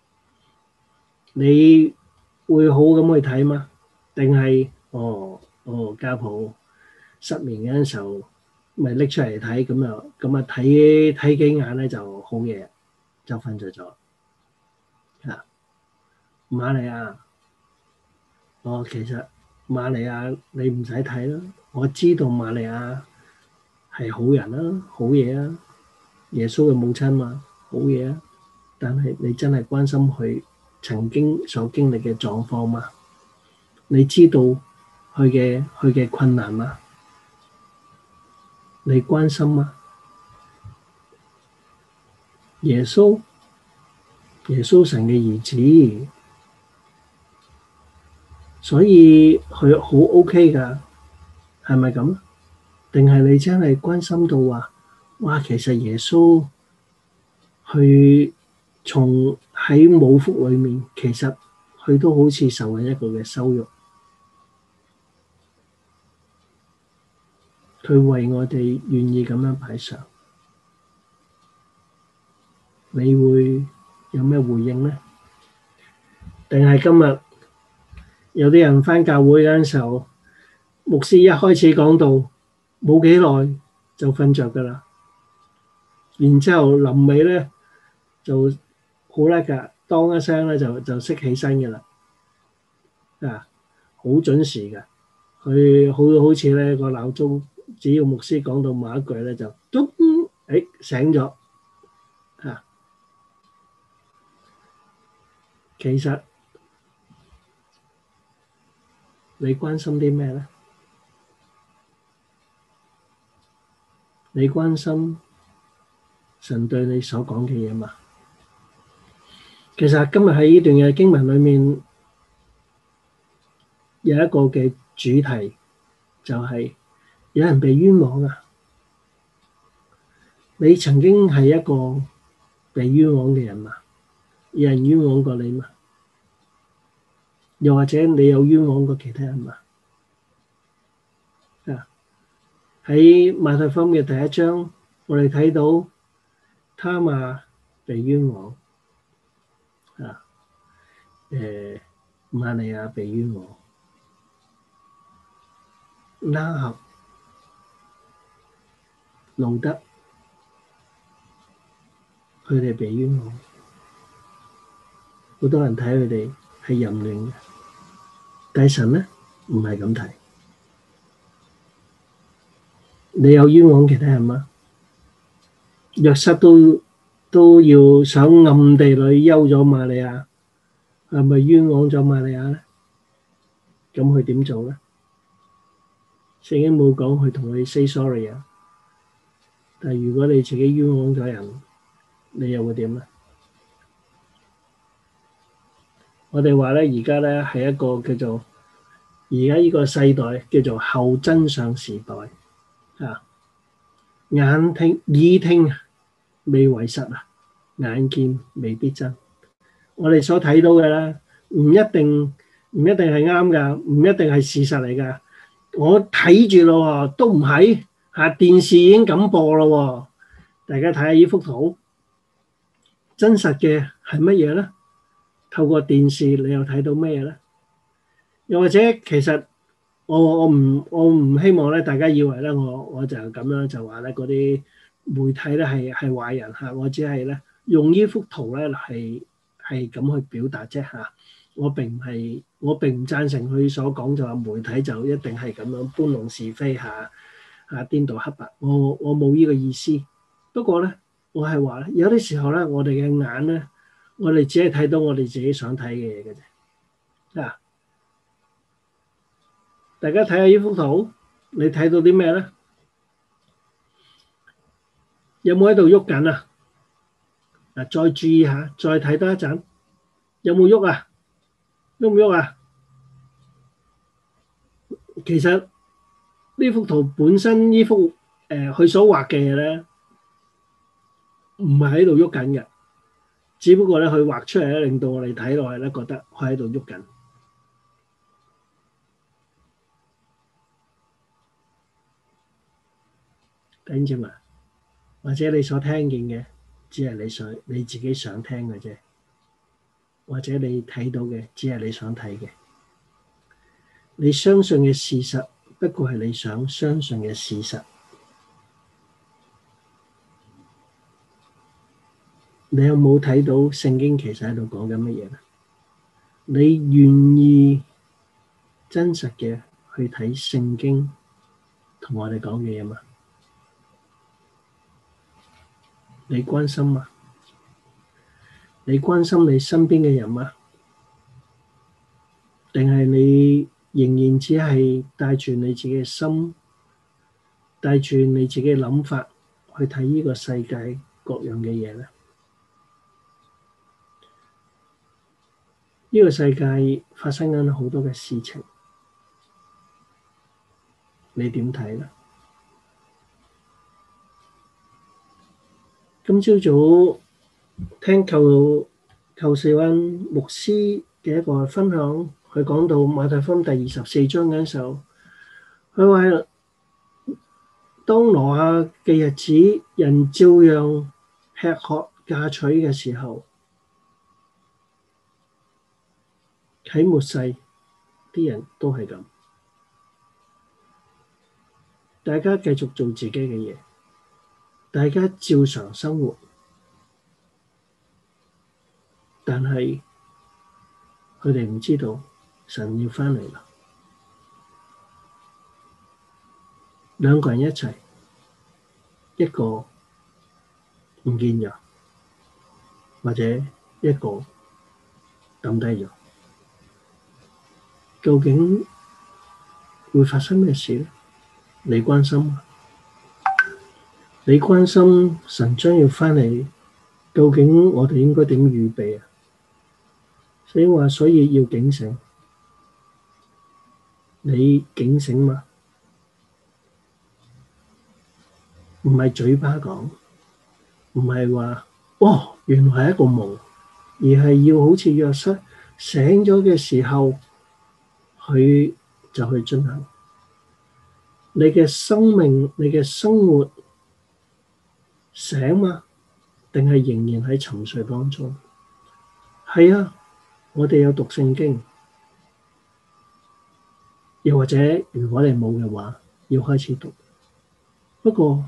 你會好咁去睇嗎？定係哦哦家譜失眠嗰陣時候，咪拎出嚟睇，咁又咁啊睇睇幾眼咧就好嘢，就瞓着咗。啊，瑪利亞，哦其實瑪利亞你唔使睇啦，我知道瑪利亞係好人啦，好嘢啊，耶穌嘅母親嘛，好嘢啊。但係你真係關心佢曾經所經歷嘅狀況嗎？你知道佢嘅佢嘅困難嗎？你關心嗎？耶穌，耶穌神嘅兒子，所以佢好 OK 㗎，係咪咁？定係你真係關心到話，哇！其實耶穌佢從喺母腹裏面，其實佢都好似受緊一個嘅羞辱。佢為我哋願意咁樣擺上，你會有咩回應呢？定係今日有啲人返教會嗰陣時候， 牧師一開始講到冇幾耐就瞓着㗎啦，然之後臨尾咧就好叻㗎，當一聲咧就就識起身㗎啦，啊，好準時㗎，佢好好似咧個鬧鐘，只要牧師講到某一句咧就咚，誒醒咗，啊，其實你關心啲咩咧？你關心神對你所講嘅嘢嘛？其實今日喺呢段嘅經文裏面有一個嘅主題，就係有人被冤枉啊！你曾經係一個被冤枉嘅人嘛？有人冤枉過你嘛？又或者你有冤枉過其他人嘛？啊！喺馬太福音嘅第一章，我哋睇到他瑪被冤枉，啊，誒瑪利亞被冤枉，拉合、路得，佢哋被冤枉，好多人睇佢哋係淫亂嘅，但係神咧唔係咁睇。你有冤枉其他人嗎？約瑟都都要想暗地裏休咗瑪利亞，係咪冤枉咗瑪利亞咧？咁佢點做咧？聖經冇講佢同佢 say sorry 啊。但係如果你自己冤枉咗人，你又會點咧？我哋話咧，而家咧係一個叫做而家呢個世代叫做後真相時代。啊！眼聽耳聽未為實啊，眼見未必真。我哋所睇到嘅咧，唔一定唔一定係啱㗎，唔一定係事實嚟㗎。我睇住咯，都唔係嚇，電視已經咁播咯。大家睇下呢幅圖，真實嘅係乜嘢咧？透過電視你又睇到咩嘢咧？又或者其實？我我唔我唔希望咧，大家以為咧，我我就咁樣就話咧，嗰啲媒體咧係係壞人嚇，我只係咧用呢幅圖咧係係咁去表達啫嚇。我並唔係我並唔贊成佢所講就話媒體就一定係咁樣搬弄是非嚇嚇顛倒黑白。我我冇呢個意思。不過咧，我係話咧，有啲時候咧，我哋嘅眼咧，我哋只係睇到我哋自己想睇嘅嘢嘅啫啊。大家睇下呢幅圖，你睇到啲咩咧？有冇喺度喐緊啊？嗱，再注意下，再睇多一陣，有冇喐啊？喐唔喐啊？其實呢幅圖本身呢幅誒佢所畫嘅嘢咧，唔係喺度喐緊嘅，只不過咧佢畫出嚟咧，令到我哋睇落去咧覺得佢喺度喐緊。弟兄姊妹，或者你所聽見嘅，只係你想你自己想聽嘅啫；或者你睇到嘅，只係你想睇嘅。你相信嘅事實，不過係你想相信嘅事實。你有冇睇到聖經其實喺度講緊乜嘢咧？你願意真實嘅去睇聖經同我哋講嘅嘢嘛？你關心嗎？你關心你身邊嘅人嗎？定係你仍然只係帶住你自己嘅心，帶住你自己嘅諗法去睇呢個世界各樣嘅嘢咧？呢個世界發生緊好多嘅事情，你點睇咧？今朝早聽寇寇世溫牧師嘅一個分享，佢講到馬太福音第二十四章嘅時候，佢話當挪亞嘅日子，人照樣吃喝嫁娶嘅時候，喺末世啲人都係咁。 大家繼續做自己嘅嘢，大家照常生活，但係佢哋唔知道神要返嚟啦。兩個人一齊，一個唔見咗，或者一個抌低咗，究竟會發生咩事呢？你關心嗎？你關心神將要返嚟，究竟我哋應該點預備啊？所以話，所以要警醒。你警醒嗎？唔係嘴巴講，唔係話哦，原來係一個夢，而係要好似約瑟醒咗嘅時候，佢就去進行。你嘅生命，你嘅生活醒嗎？定係仍然喺沉睡當中？係啊，我哋有讀聖經，又或者如果你冇嘅話，要開始讀。不過，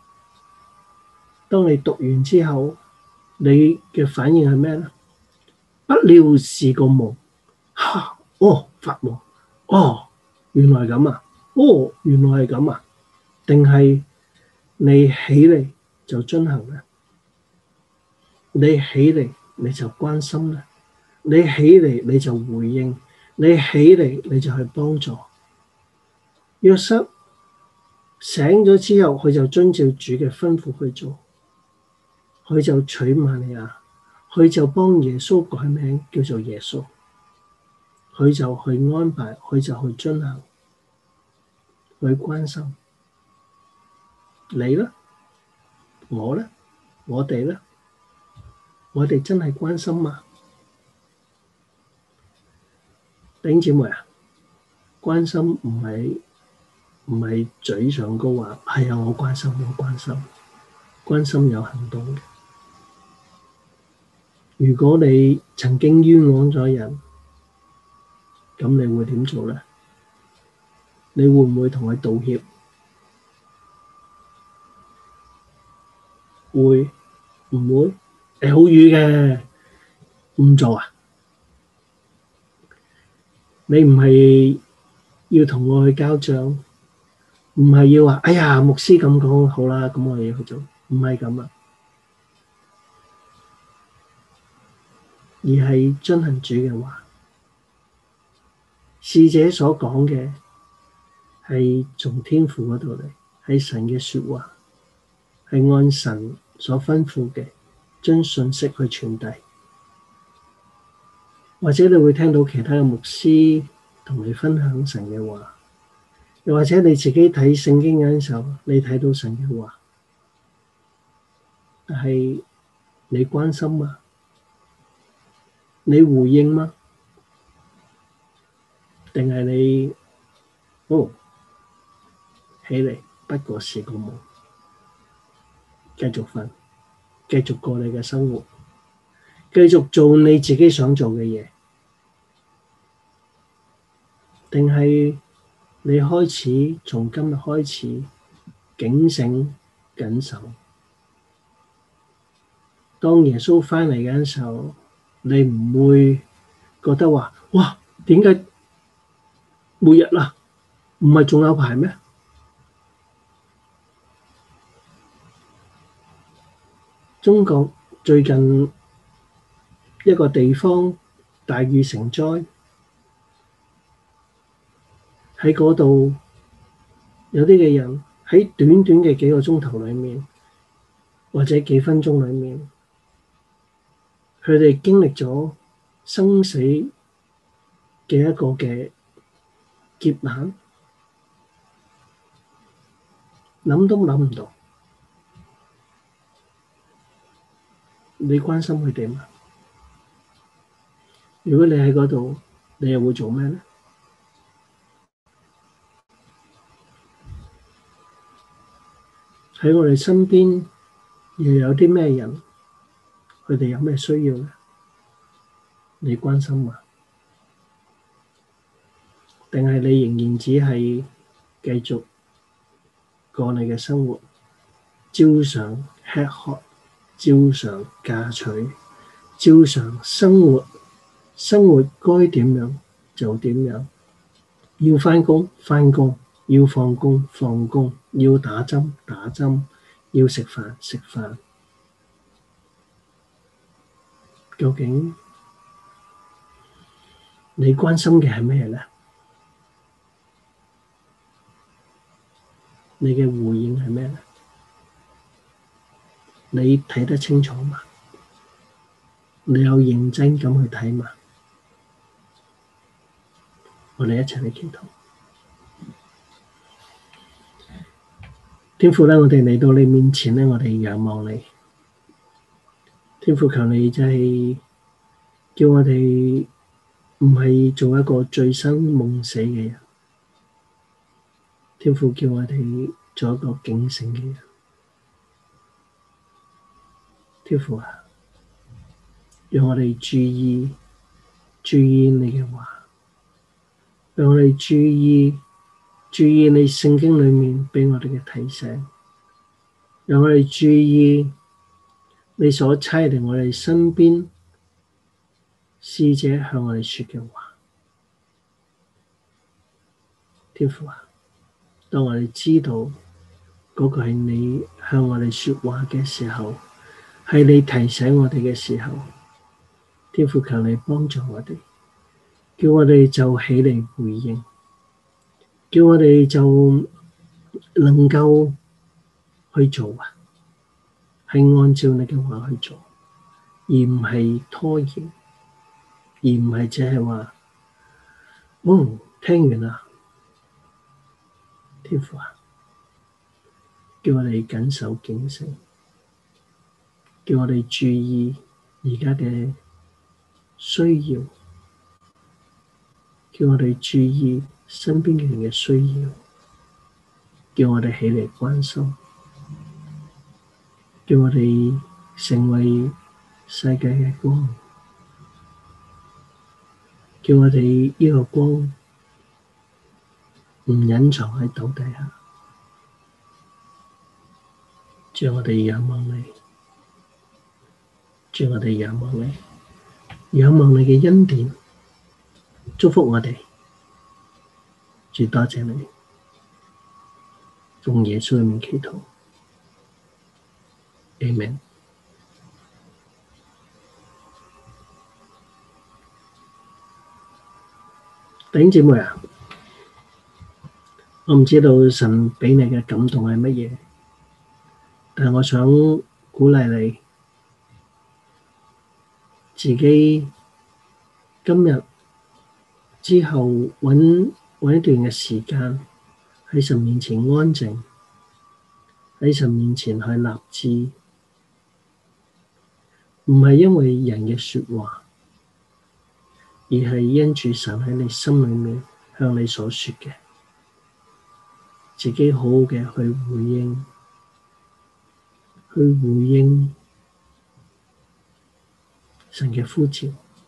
當你讀完之後，你嘅反應係咩呢？不料是個夢，嚇！哦，發夢，哦，原來咁啊！哦，原來係咁啊！定係你起嚟就遵行咧？你起嚟你就關心咧？你起嚟你就回應？你起嚟你就去幫助？約瑟醒咗之後，佢就遵照主嘅吩咐去做，佢就娶瑪利亞，佢就幫耶穌改名叫做耶穌，佢就去安排，佢就去遵行。去關心你呢？我呢？我哋呢？我哋真係關心嗎？弟兄姊妹啊，關心唔係唔係嘴上高話係啊，我關心，我關心，關心有行動嘅。如果你曾經冤枉咗人，咁你會點做呢？你會唔會同佢道歉？會唔會？你好瘀嘅，唔做啊？你唔係要同我去交賬，唔係要話，哎呀，牧師咁講，好啦，咁我要去做，唔係咁啊，而係遵行主嘅話。使者所講嘅係從天父嗰度嚟，係神嘅說話，係按神所吩咐嘅，將信息去傳遞。或者你會聽到其他嘅牧師同你分享神嘅話，又或者你自己睇聖經嘅時候，你睇到神嘅話，但係你關心嗎？你回應嗎？定係你哦起嚟不過是個夢，繼續瞓，繼續過你嘅生活，繼續做你自己想做嘅嘢，定係你開始從今日開始警醒謹守？當耶穌返嚟嘅時候，你唔會覺得話哇，點解末日啦？唔係仲有排咩？中國最近一個地方大雨成災，喺嗰度有啲嘅人喺短短嘅幾個鐘頭裏面，或者幾分鐘裏面，佢哋經歷咗生死嘅一個嘅劫難，諗都諗唔到。你關心佢哋嗎？如果你喺嗰度，你又會做咩呢？喺我哋身邊又有啲咩人？佢哋有咩需要呢？你關心嗎？定係你仍然只係繼續過你嘅生活，照常吃喝，照常嫁娶，照常生活，生活該點樣就點樣，要返工返工，要放工放工，要打針打針，要食飯食飯。究竟你關心嘅係咩呢？你嘅回應係咩呢？你睇得清楚嗎？你有認真咁去睇嗎？我哋一齊嚟祈禱。天父咧，我哋嚟到你面前咧，我哋仰望你。天父，求你就係叫我哋唔係做一個醉生夢死嘅人。天父叫我哋做一個警醒嘅人。天父啊，讓我哋注意注意你嘅話，讓我哋注意注意你聖經裏面畀我哋嘅提醒，讓我哋注意你所差嚟我哋身邊使者向我哋說嘅話。天父啊，當我哋知道嗰個係你向我哋說話嘅時候，係你提醒我哋嘅時候，天父求你幫助我哋，叫我哋就起嚟回應，叫我哋就能夠去做啊，係按照你嘅話去做，而唔係拖延，而唔係只係話，哦，聽完啦。天父啊，叫我哋謹守警醒，叫我哋注意而家嘅需要，叫我哋注意身邊嘅人嘅需要，叫我哋起嚟關心，叫我哋成為世界嘅光，叫我哋呢個光唔隱藏喺斗底下。主，我哋仰望你，主，我哋仰望你，仰望你嘅恩典，祝福我哋。主，多謝你，奉耶穌嘅名祈禱。Amen。弟兄姊妹啊，我唔知道神畀你嘅感動係乜嘢，但係我想鼓勵你自己今日之後揾揾一段嘅時間喺神面前安靜，喺神面前去立志，唔係因為人嘅說話，而係因住神喺你心裏面向你所說嘅，自己好好嘅去回應，去回應神嘅呼召。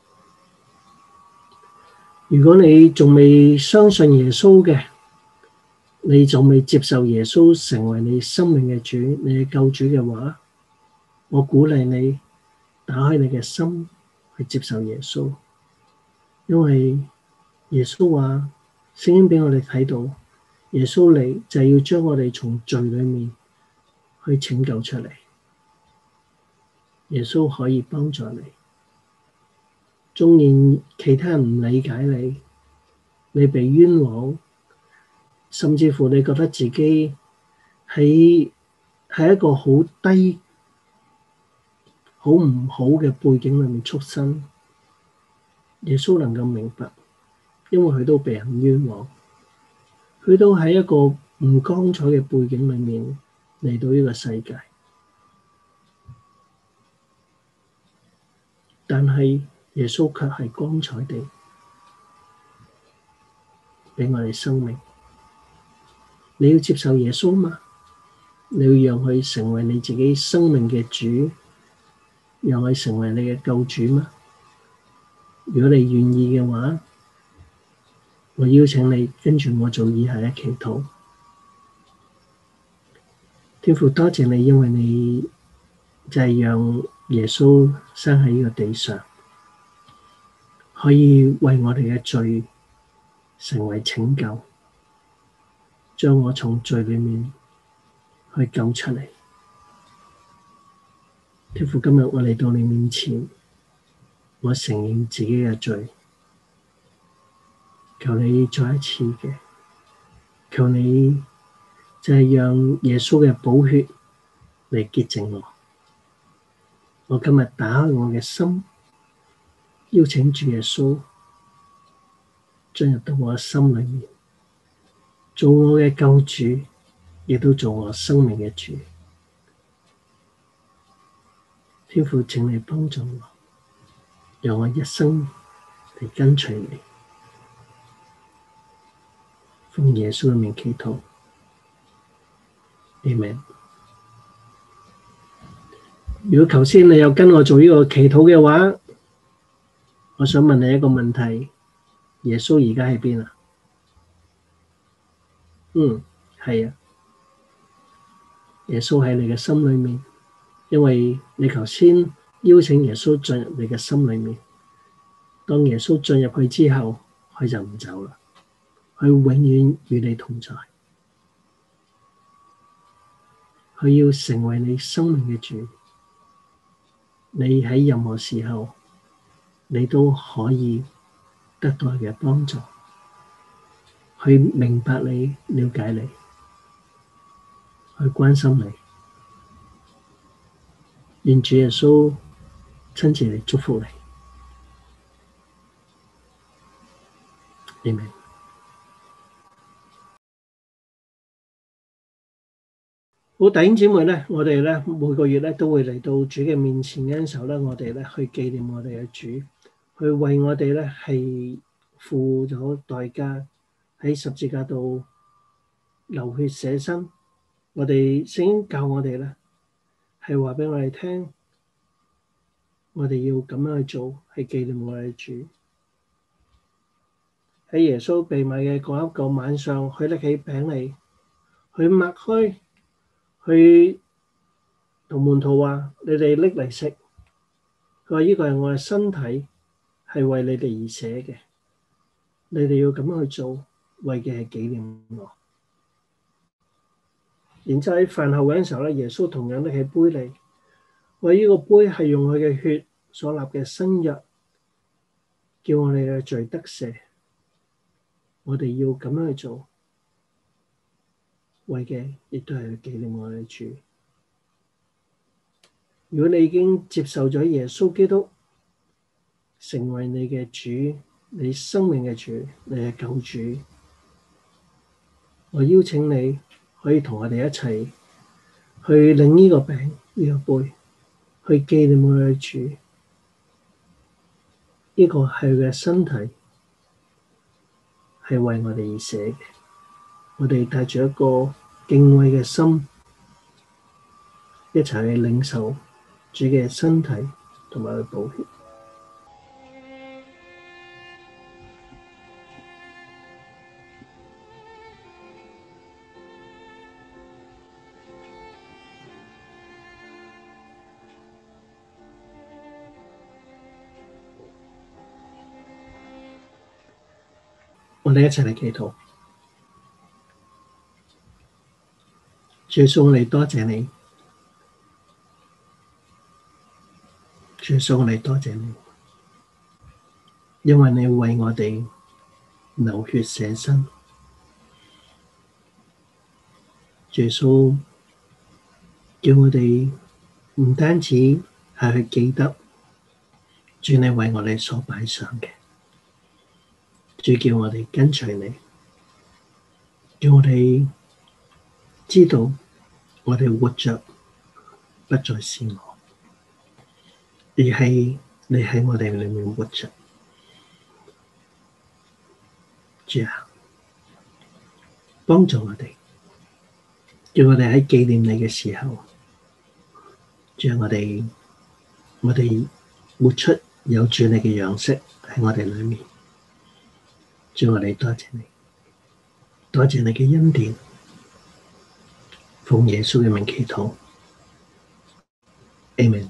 如果你仲未相信耶穌嘅，你仲未接受耶穌成為你生命嘅主，你嘅救主嘅話，我鼓勵你打開你嘅心去接受耶穌。因為耶穌話，聖經畀我哋睇到，耶穌嚟就係要將我哋從罪裏面去拯救出嚟。耶穌可以幫助你，縱然其他人唔理解你，你被冤枉，甚至乎你覺得自己喺喺一個好低、好唔好嘅背景裏面出生。耶穌能夠明白，因為佢都被人冤枉，佢都喺一個唔光彩嘅背景裏面嚟到呢個世界，但係耶穌卻係光彩地畀我哋生命。你要接受耶穌嗎？你要讓佢成為你自己生命嘅主，讓佢成為你嘅救主嗎？如果你願意嘅話，我邀請你跟住我做以下嘅祈禱。 天父，多謝你，因為你就係讓耶穌生喺呢個地上，可以為我哋嘅罪成為拯救，將我從罪裏面去救出嚟。天父，今日我嚟到你面前，我承認自己嘅罪，求你再一次嘅，求你就係讓耶穌嘅寶血嚟潔淨我。我今日打開我嘅心，邀請主耶穌進入到我嘅心裏面，做我嘅救主，亦都做我生命嘅主。天父，請你幫助我，讓我一生嚟跟隨你。奉耶穌嘅名祈禱，阿們。如果頭先你有跟我做呢個祈禱嘅話，我想問你一個問題：耶穌而家喺邊啊？嗯，係啊，耶穌喺你嘅心裏面，因為你頭先邀請耶穌進入你嘅心裏面。當耶穌進入去之後，佢就唔走啦，佢永遠與你同在，佢要成為你生命嘅主。你喺任何時候，你都可以得到佢嘅幫助，去明白你、了解你，去關心你。願主耶穌親自嚟祝福你。阿們。好，弟兄姊妹咧，我哋咧每個月咧都會嚟到主嘅面前嘅時候咧，我哋咧去紀念我哋嘅主，去為我哋咧係付咗代價喺十字架度流血捨身。我哋聖經教我哋咧係話俾我哋聽，我哋要咁樣去做，係紀念我哋嘅主。喺耶穌被賣嘅嗰一個晚上，佢拎起餅嚟，佢擘開。佢同門徒話：你哋拎嚟食。佢話：呢個係我嘅身體，係為你哋而捨嘅。你哋要咁樣去做，為嘅係紀念我。然之後喺飯後嗰陣時候咧，耶穌同樣拎起杯嚟，話：呢個杯係用佢嘅血所立嘅新約，叫我哋嘅罪得赦。我哋要咁樣去做。為嘅亦都係紀念我哋嘅主。如果你已經接受咗耶穌基督成為你嘅主，你生命嘅主，你嘅救主，我邀請你可以同我哋一齊去領呢個餅呢個杯，去紀念我哋嘅主。呢個係佢嘅身體，係為我哋而捨嘅。我哋帶住一個敬畏嘅心，一齊去領受主嘅身體同埋佢寶血。我哋一齊嚟祈禱。主耶穌，我哋多謝你。主耶穌，我哋多謝你，因為你為我哋流血捨身。主耶穌，叫我哋唔單止係去記得主你為我哋所擺上嘅，主叫我哋跟隨你，叫我哋知道我哋活着不再是我，而係你喺我哋裏面活着。主啊，幫助我哋，叫我哋喺紀念你嘅時候，主啊，我哋我哋活出有主你嘅樣式喺我哋裏面。主，我哋多謝你，多謝你嘅恩典。 奉耶穌嘅名祈禱 ，Amen，Amen。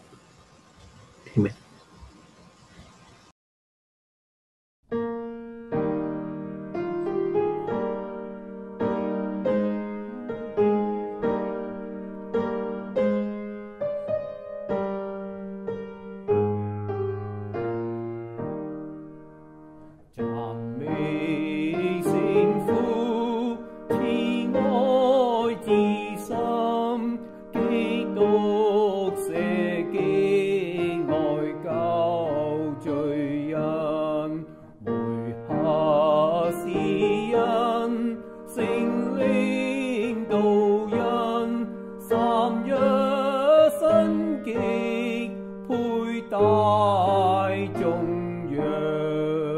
讚美聖父，慈愛至深，基督捨己愛救罪人，回下施恩，聖靈導引，三一神蹟配戴眾羊。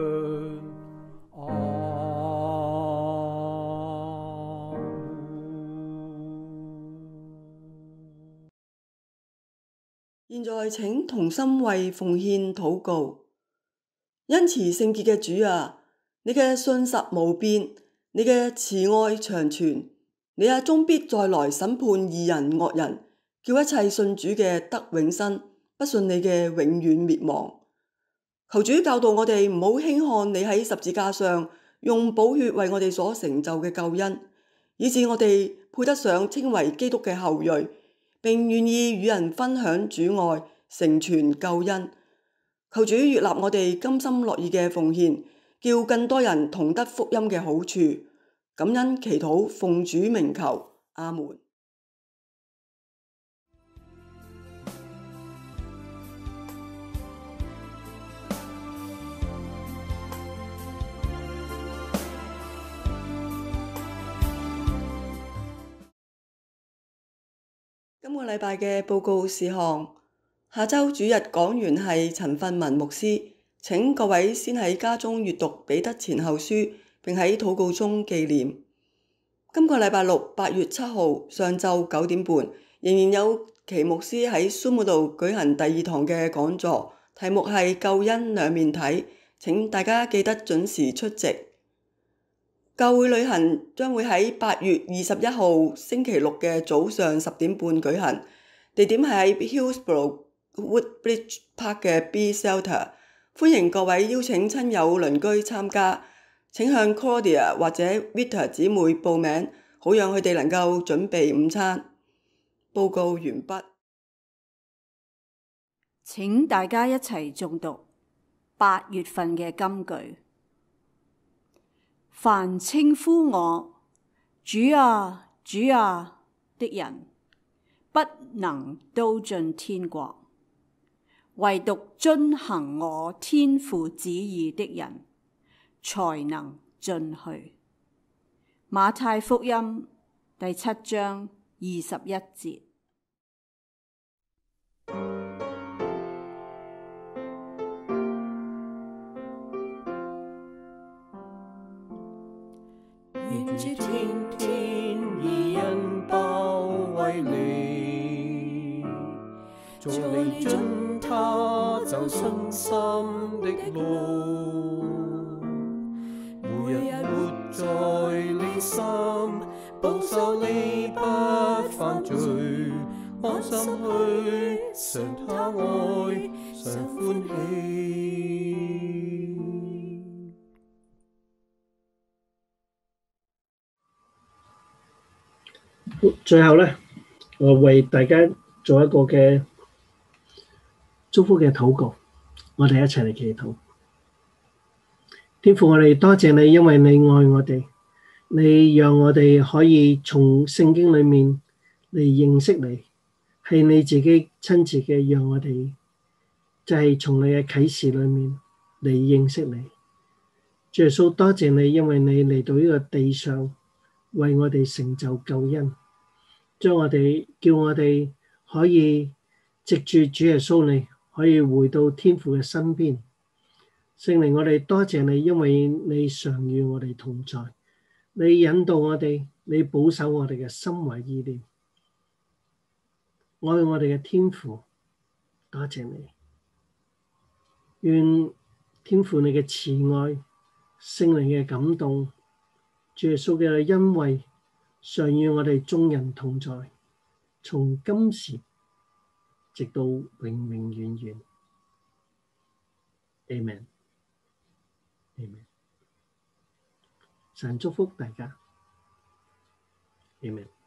現在請同心為奉獻禱告。恩慈聖潔嘅主啊，你嘅信實無變，你嘅慈愛長存，你也終必再來審判義人惡人，叫一切信主嘅得永生，不信你嘅永遠滅亡。求主教導我哋唔好輕看你喺十字架上用寶血為我哋所成就嘅救恩，以致我哋配得上稱為基督嘅後裔，並願意與人分享主愛，成全救恩。求主悅納我哋甘心樂意嘅奉獻，叫更多人同得福音嘅好處。感恩祈禱，奉主名求，阿門。今個禮拜嘅報告事項，下周主日講員係陳訓文牧師，請各位先喺家中閱讀彼得前後書，並喺禱告中紀念。今個禮拜六八月七號上晝九點半，仍然有祁牧師喺 Zoom 度舉行第二堂嘅講座，題目係救恩兩面睇，請大家記得準時出席。教會旅行將會喺八月二十一號星期六嘅早上十點半舉行，地點係喺 Hillsborough Woodbridge Park 嘅 B Shelter， 歡迎各位邀請親友鄰居參加。請向 Claudia 或者 Vita 姊妹報名，好讓佢哋能夠準備午餐。報告完畢。 請大家一齊誦讀八月份嘅金句。凡稱呼我主啊主啊的人，不能都進天國，唯獨遵行我天父旨意的人，才能進去。馬太福音第七章二十一節。 願主天天以恩包圍你，助你進他走信心的路，每日活在你心，保守你不犯罪，安心去嘗他愛，常歡喜。 最後咧，我為大家做一個嘅祝福嘅禱告，我哋一齊嚟祈禱。天父，我哋多謝你，因為你愛我哋，你讓我哋可以從聖經裏面嚟認識你，係你自己親自嘅讓我哋，就係從你嘅啟示裏面嚟認識你。主耶穌，多謝你，因為你嚟到呢個地上為我哋成就救恩，將我哋叫我哋可以藉住主耶穌你可以回到天父嘅身邊。聖靈，我哋多謝你，因為你常與我哋同在，你引導我哋，你保守我哋嘅心懷意念，愛我哋嘅天父，多謝你。願天父你嘅慈愛、聖靈嘅感動、主耶穌嘅恩惠常與我哋眾人同在，從今時直到永永遠遠。Amen。Amen。神祝福大家。Amen。